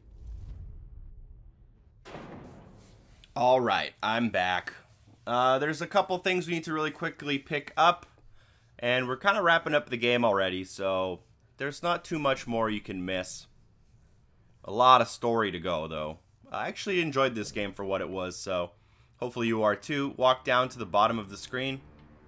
All right, I'm back. Uh, there's a couple things we need to really quickly pick up, and we're kind of wrapping up the game already, so there's not too much more you can miss. A lot of story to go, though. I actually enjoyed this game for what it was, so hopefully you are too. Walk down to the bottom of the screen.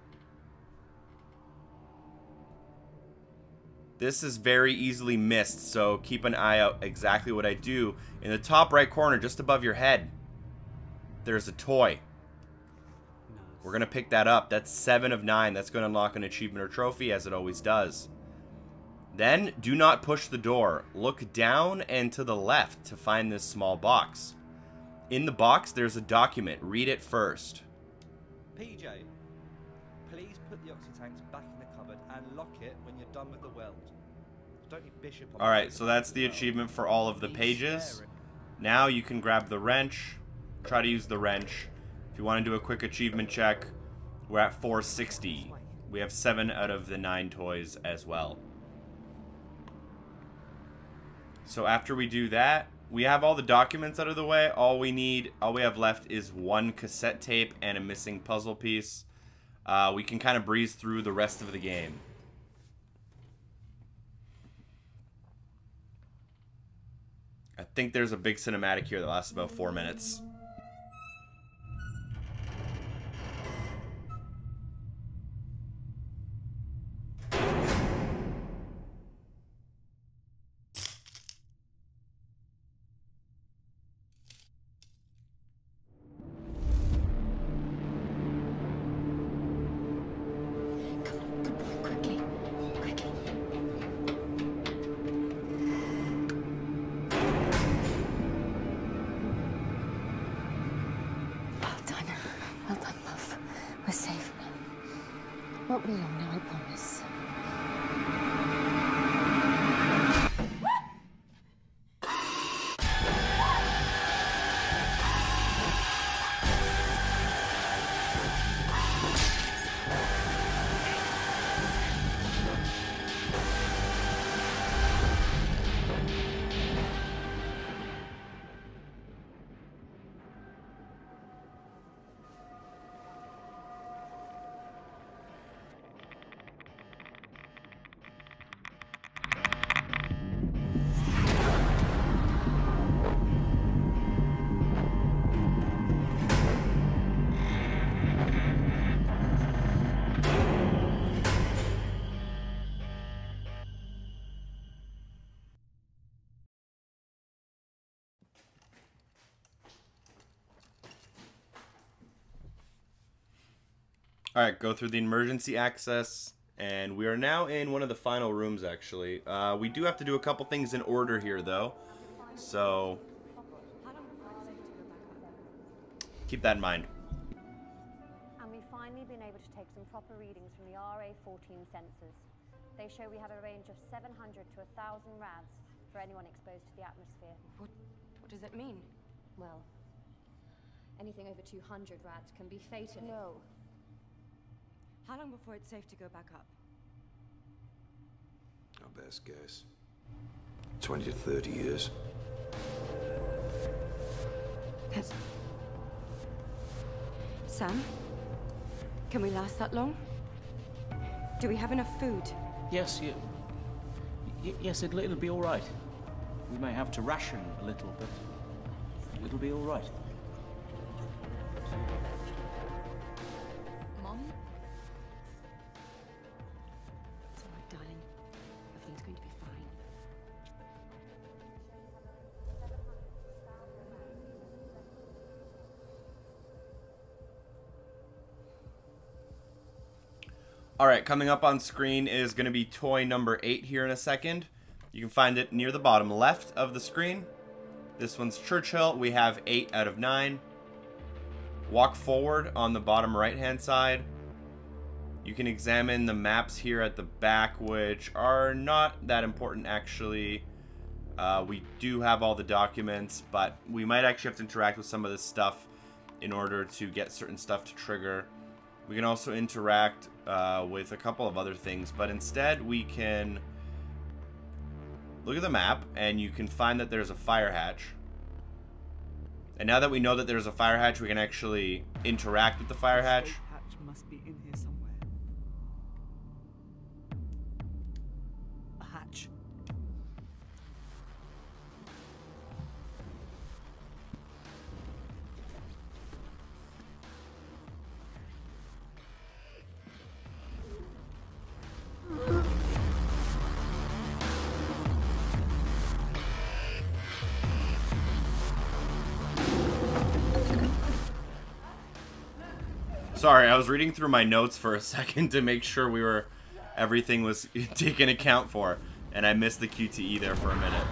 This is very easily missed, so keep an eye out exactly what I do. In the top right corner, just above your head, there's a toy. We're going to pick that up. That's seven of nine. That's going to unlock an achievement or trophy, as it always does. Then, do not push the door. Look down and to the left to find this small box. In the box, there's a document. Read it first. P J, please put the oxy tanks back in the cupboard and lock it when you're done with the weld. Don't need Bishop on. Alright, so that's the achievement for all of the pages. Now you can grab the wrench. Try to use the wrench. If you want to do a quick achievement check, we're at four sixty. We have seven out of the nine toys as well. So after we do that, we have all the documents out of the way. All we need, all we have left is one cassette tape and a missing puzzle piece. Uh, we can kind of breeze through the rest of the game. I think there's a big cinematic here that lasts about four minutes. Won't be long now, I promise. Alright, go through the emergency access, and we are now in one of the final rooms, actually. Uh, we do have to do a couple things in order here, though, so keep that in mind. And we've finally been able to take some proper readings from the R A fourteen sensors. They show we have a range of seven hundred to one thousand rads for anyone exposed to the atmosphere. What, what does that mean? Well, anything over two hundred rads can be fatal. No. How long before it's safe to go back up? Our best guess. twenty to thirty years. That's... Sam? Can we last that long? Do we have enough food? Yes, you, y yes, it'll, it'll be all right. We may have to ration a little, but it'll be all right. Mom? It's all right, darling. Everything's going to be fine. Alright, coming up on screen is going to be toy number eight here in a second. You can find it near the bottom left of the screen. This one's Churchill. We have eight out of nine. Walk forward on the bottom right-hand side. You can examine the maps here at the back, which are not that important, actually. Uh, we do have all the documents, but we might actually have to interact with some of this stuff in order to get certain stuff to trigger. We can also interact uh, with a couple of other things, but instead we can look at the map, and you can find that there's a fire hatch. And now that we know that there's a fire hatch, we can actually interact with the fire hatch. Escape hatch must be in here somewhere. A hatch. Sorry, I was reading through my notes for a second to make sure we were everything was taken account for, and I missed the Q T E there for a minute.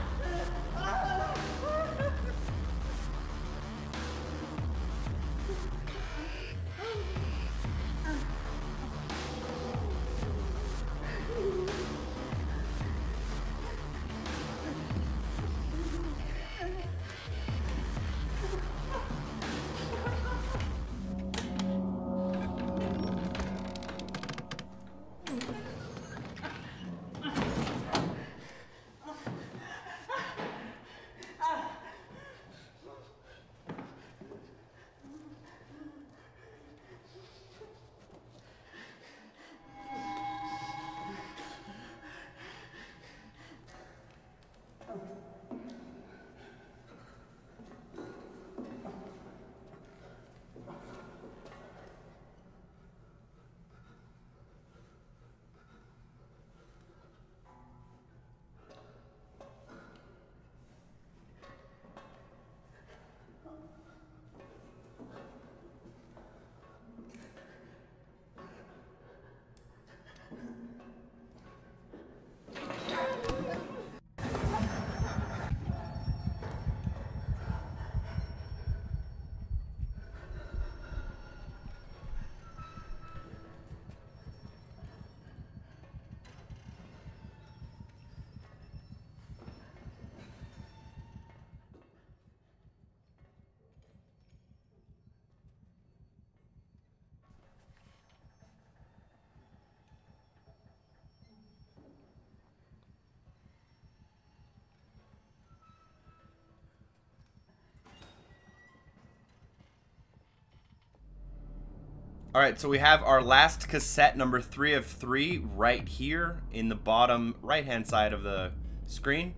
Alright, so we have our last cassette, number three of three, right here in the bottom right-hand side of the screen.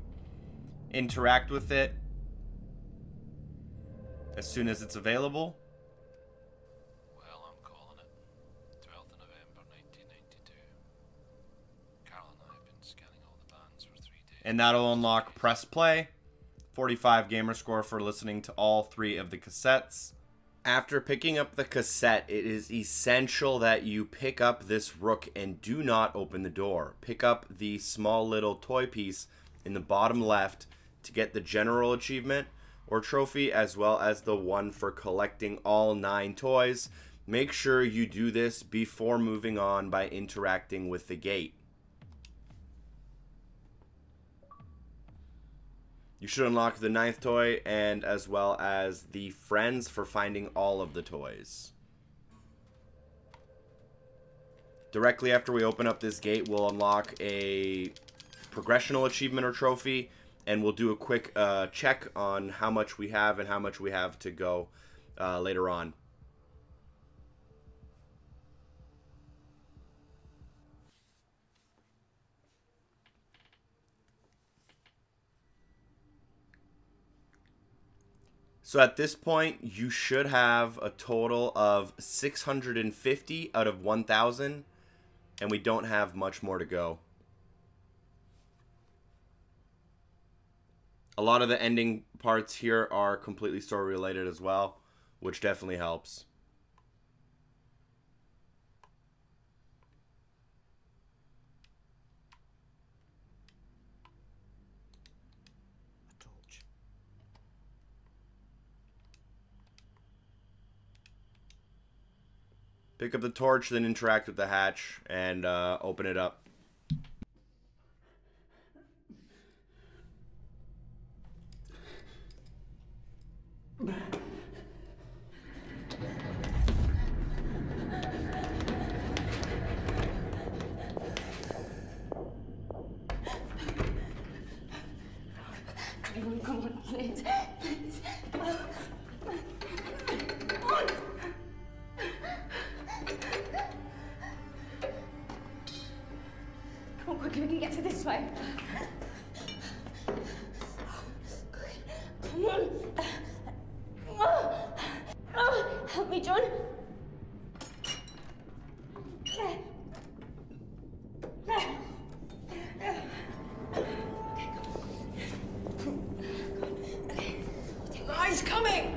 Interact with it as soon as it's available. Well, I'm calling it. twelfth of November nineteen ninety-two. Carol and I have been scanning all the bands for three days. And that'll unlock Press Play. forty-five Gamerscore for listening to all three of the cassettes. After picking up the cassette, it is essential that you pick up this rook and do not open the door. Pick up the small little toy piece in the bottom left to get the general achievement or trophy, as well as the one for collecting all nine toys. Make sure you do this before moving on by interacting with the gate. You should unlock the ninth toy, and as well as the friends for finding all of the toys. Directly after we open up this gate, we'll unlock a progressional achievement or trophy, and we'll do a quick uh, check on how much we have and how much we have to go uh, later on. So at this point, you should have a total of six hundred fifty out of one thousand, and we don't have much more to go. A lot of the ending parts here are completely story related as well, which definitely helps. Pick up the torch, then interact with the hatch, and uh, open it up. Come on, come on, please. Please. Oh. Come on. Come on, quickly, we can get to this way. Come on. Oh. Oh. Help me, John. There. There. He's coming!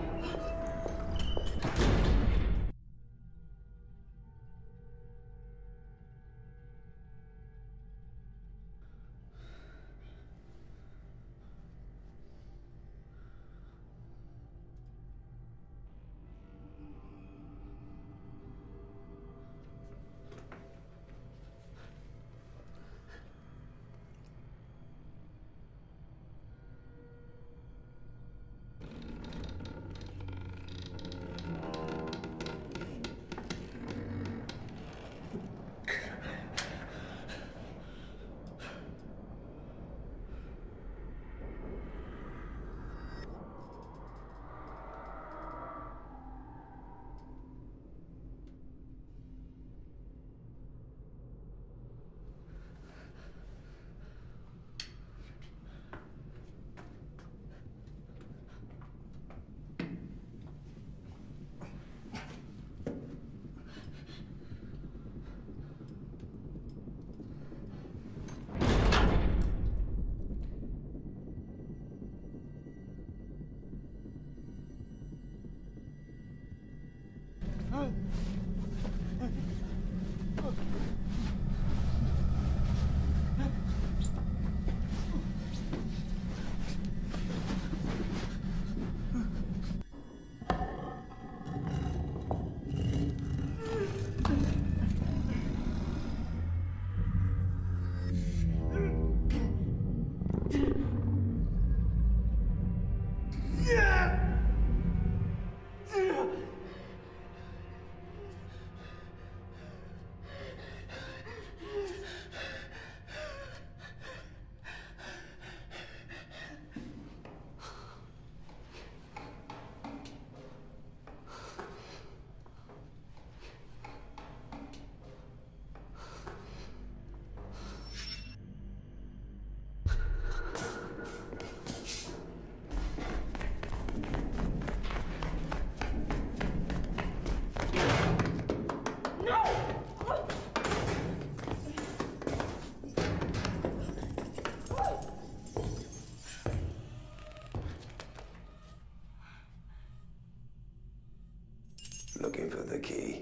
Looking for the key.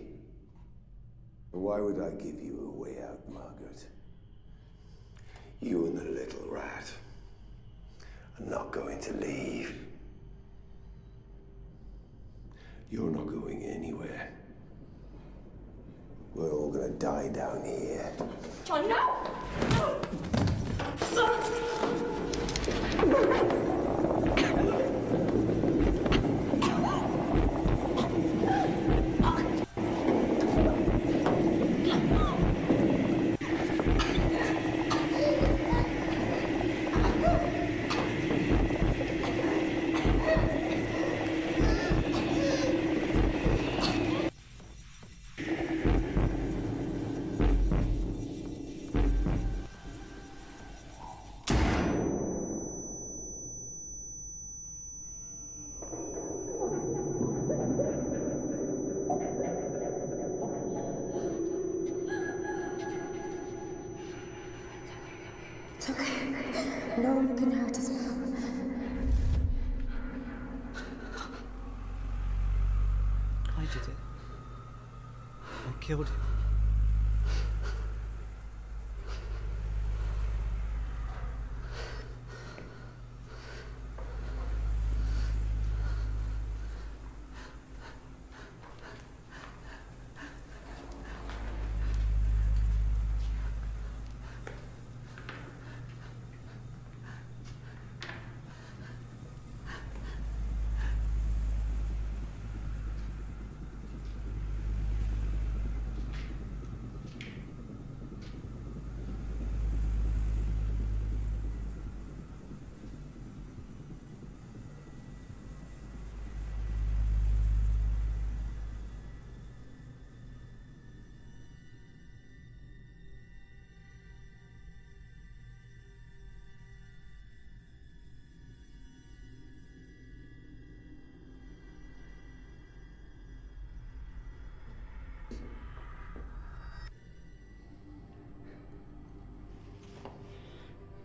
Why would I give you a way out, Margaret? You and the little rat are not going to leave. You're not going anywhere. We're all gonna die down here. John, no! It's okay. No one can hurt us now. I did it. I killed him.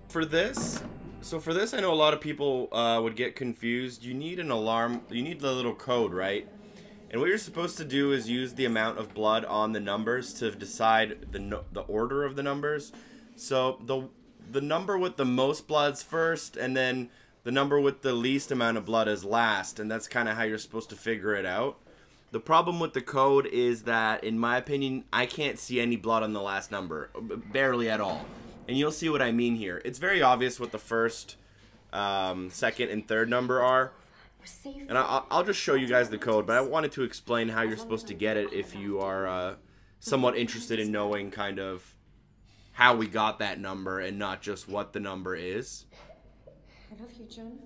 for this, so for this, I know a lot of people uh, would get confused. You need an alarm. You need the little code, right? And what you're supposed to do is use the amount of blood on the numbers to decide the no the order of the numbers. So the the number with the most blood's first, and then the number with the least amount of blood is last, and that's kind of how you're supposed to figure it out. The problem with the code is that, in my opinion, I can't see any blood on the last number, barely at all. And you'll see what I mean here. It's very obvious what the first, um, second, and third number are. And I'll, I'll just show you guys the code, but I wanted to explain how you're supposed to get it if you are uh, somewhat interested in knowing kind of how we got that number and not just what the number is. I love you, John.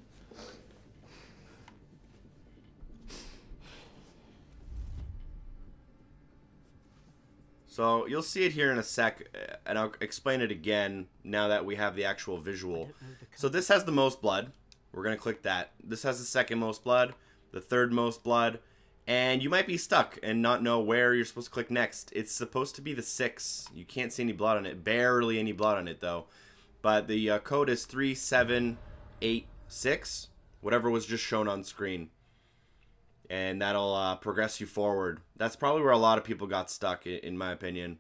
So you'll see it here in a sec, and I'll explain it again now that we have the actual visual. So this has the most blood. We're going to click that. This has the second most blood, the third most blood, and you might be stuck and not know where you're supposed to click next. It's supposed to be the six. You can't see any blood on it. Barely any blood on it, though. But the uh, code is three seven eight six, whatever was just shown on screen. And that'll uh, progress you forward. That's probably where a lot of people got stuck, in my opinion.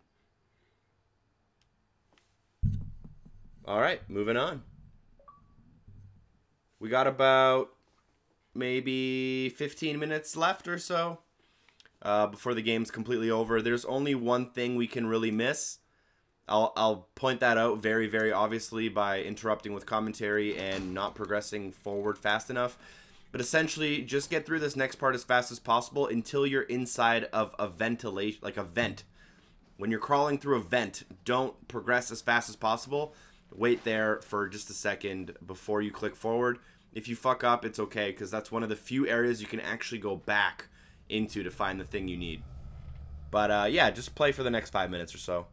Alright, moving on. We got about maybe fifteen minutes left or so uh, before the game's completely over. There's only one thing we can really miss. I'll, I'll point that out very, very obviously by interrupting with commentary and not progressing forward fast enough. But essentially, just get through this next part as fast as possible until you're inside of a ventilation, like a vent. When you're crawling through a vent, don't progress as fast as possible. Wait there for just a second before you click forward. If you fuck up, it's okay, because that's one of the few areas you can actually go back into to find the thing you need. But uh, yeah, just play for the next five minutes or so.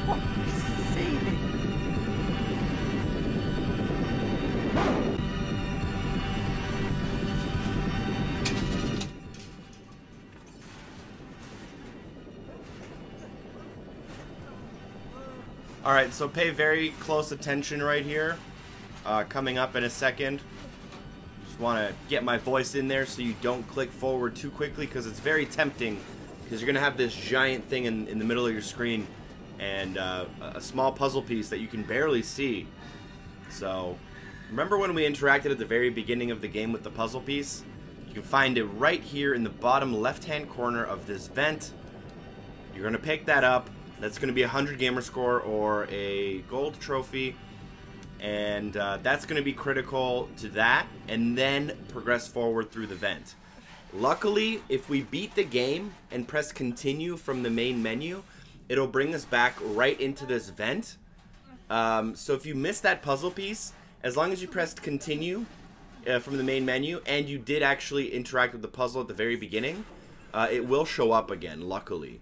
What receiving? Alright, so pay very close attention right here. Uh, coming up in a second. Just want to get my voice in there so you don't click forward too quickly, because it's very tempting. Because you're going to have this giant thing in, in the middle of your screen and uh, a small puzzle piece that you can barely see. So, remember when we interacted at the very beginning of the game with the puzzle piece? You can find it right here in the bottom left-hand corner of this vent. You're going to pick that up. That's going to be a one hundred Gamerscore or a gold trophy. And uh, that's going to be critical to that. And then progress forward through the vent. Luckily, if we beat the game and press continue from the main menu, it'll bring us back right into this vent. Um, so if you missed that puzzle piece, as long as you pressed continue uh, from the main menu and you did actually interact with the puzzle at the very beginning, uh, it will show up again, luckily.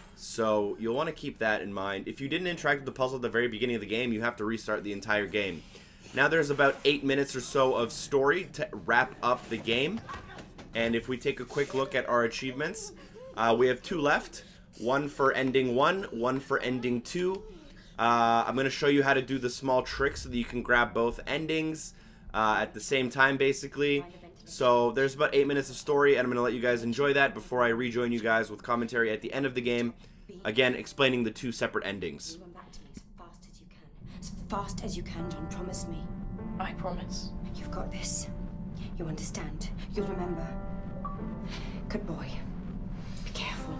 So you'll want to keep that in mind. If you didn't interact with the puzzle at the very beginning of the game, you have to restart the entire game. Now there's about eight minutes or so of story to wrap up the game. And if we take a quick look at our achievements, uh, we have two left. One for ending one, one for ending two. Uh, I'm going to show you how to do the small trick so that you can grab both endings uh, at the same time, basically. So there's about eight minutes of story, and I'm going to let you guys enjoy that before I rejoin you guys with commentary at the end of the game. Again, explaining the two separate endings. Run back to me as fast as you can. As fast as you can, John. Promise me. I promise. You've got this. You understand. You'll remember. Good boy. Be careful.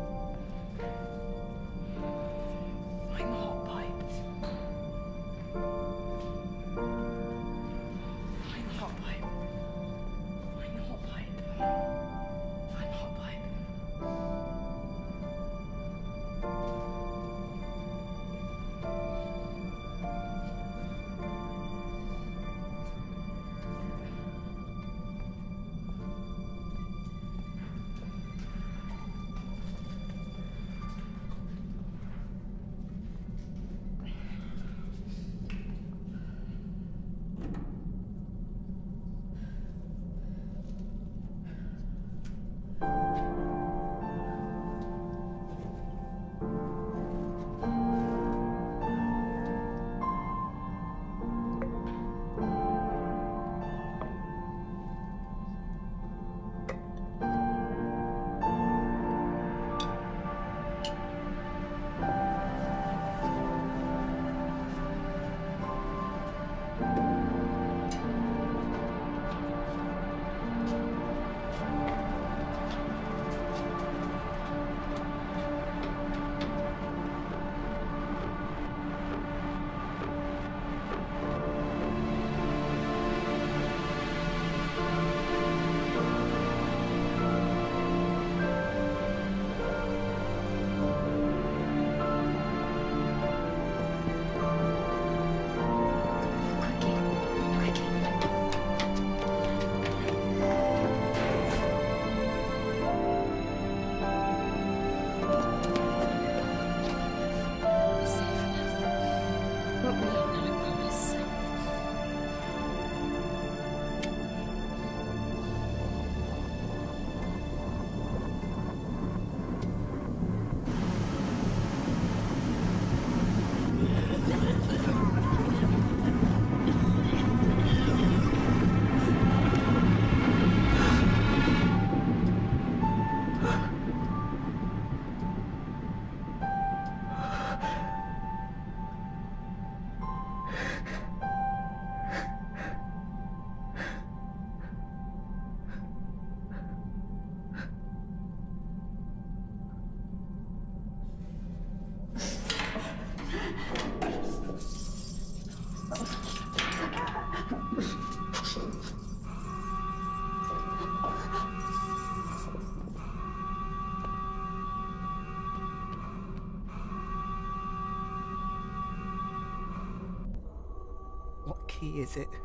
I'm hot pipe. key, is it?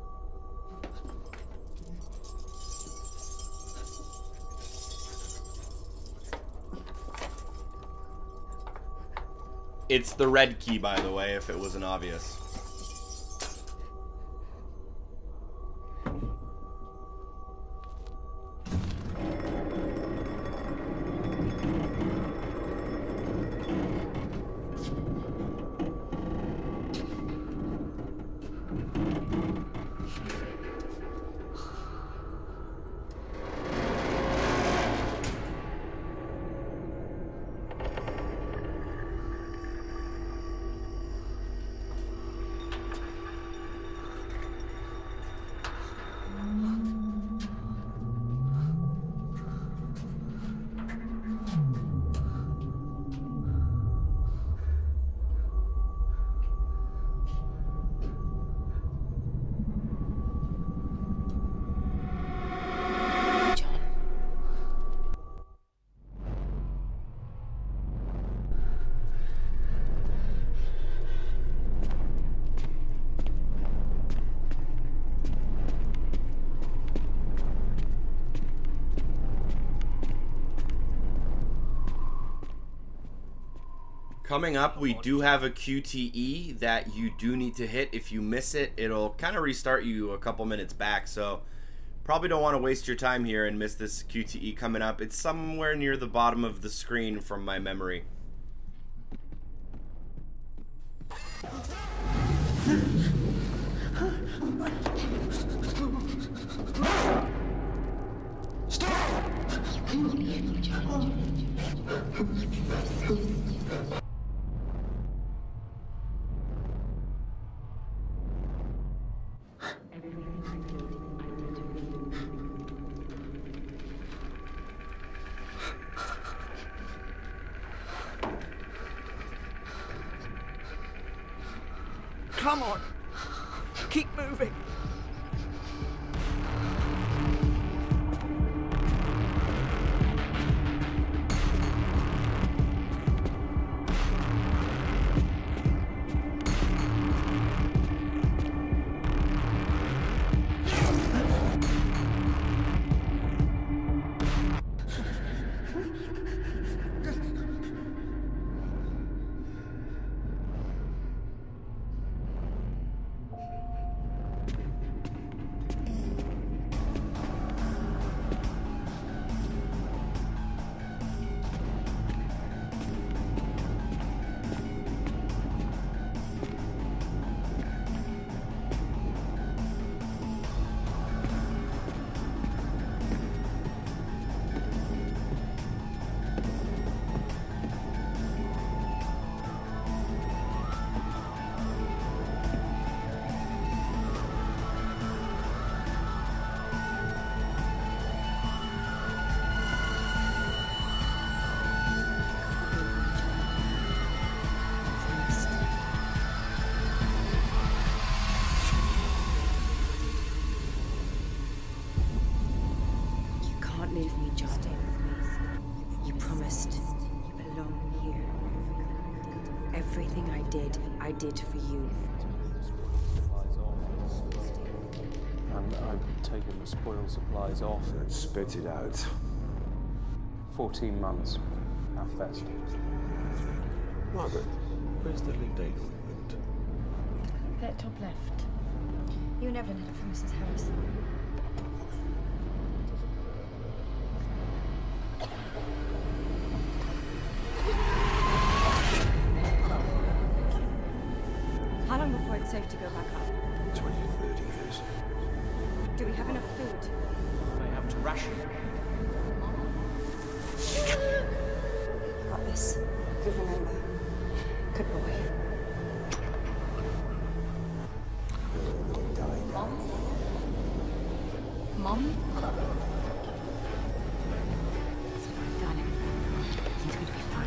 It's the red key, by the way, if it wasn't obvious. Coming up, we do have a Q T E that you do need to hit. If you miss it, it'll kind of restart you a couple minutes back. So probably don't want to waste your time here and miss this Q T E coming up. It's somewhere near the bottom of the screen from my memory. Come on! Keep moving! Leave me, John. Stay with me. You promised. You belong here. Everything I did, I did for you. And I've taken the spoil supplies off. And spit it out. Fourteen months at best. Margaret, where's the lead date on the wind? That top left. You never had it from Missus Harris. How long before it's safe to go back up? twenty, thirty years. Do we have enough food? They have to ration. You got this. You remember. Good boy. Mom? Mom? Darling, he's going to be fine.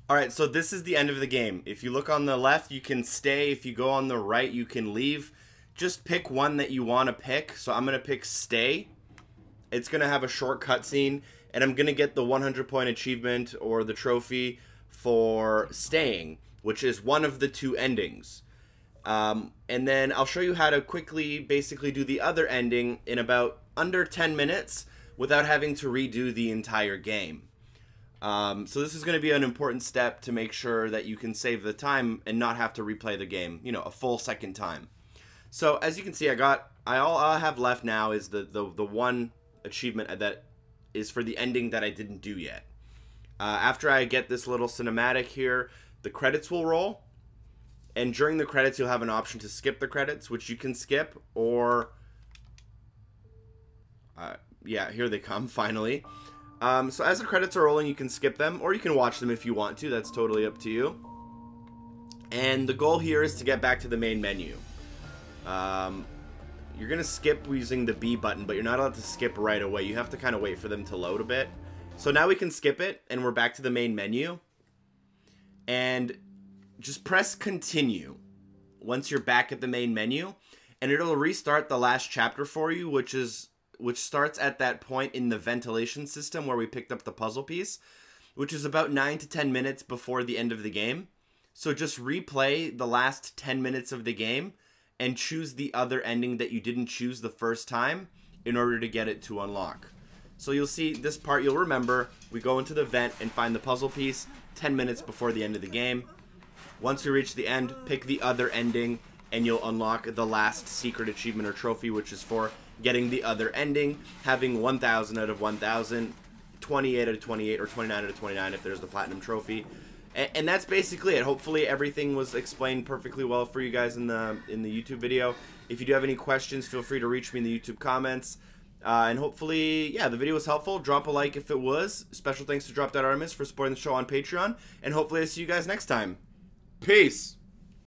Alright, so this is the end of the game. If you look on the left, you can stay. If you go on the right, you can leave. Just pick one that you want to pick. So I'm going to pick stay. It's going to have a short cutscene, and I'm going to get the one hundred point achievement or the trophy for staying, which is one of the two endings. Um, and then I'll show you how to quickly basically do the other ending in about under ten minutes without having to redo the entire game. Um, so this is going to be an important step to make sure that you can save the time and not have to replay the game, you know, a full second time. So as you can see, I got, I all I have left now is the, the, the one achievement that is for the ending that I didn't do yet. Uh, after I get this little cinematic here, the credits will roll. And during the credits, you'll have an option to skip the credits, which you can skip, or... Uh, yeah, here they come, finally. Um, so as the credits are rolling, you can skip them, or you can watch them if you want to. That's totally up to you. And the goal here is to get back to the main menu. Um, you're going to skip using the B button, but you're not allowed to skip right away. You have to kind of wait for them to load a bit. So now we can skip it, and we're back to the main menu. And just press continue once you're back at the main menu, and it'll restart the last chapter for you, which is... which starts at that point in the ventilation system where we picked up the puzzle piece, which is about nine to ten minutes before the end of the game. So just replay the last ten minutes of the game and choose the other ending that you didn't choose the first time in order to get it to unlock. So you'll see this part, you'll remember, we go into the vent and find the puzzle piece ten minutes before the end of the game. Once we reach the end, pick the other ending, and you'll unlock the last secret achievement or trophy, which is for getting the other ending, having one thousand out of one thousand, twenty-eight out of twenty-eight, or twenty-nine out of twenty-nine if there's the platinum trophy. And, and that's basically it. Hopefully everything was explained perfectly well for you guys in the in the YouTube video. If you do have any questions, feel free to reach me in the YouTube comments. Uh, and hopefully, yeah, the video was helpful. Drop a like if it was. Special thanks to Drop Dead Artemis for supporting the show on Patreon. And hopefully I see you guys next time. Peace!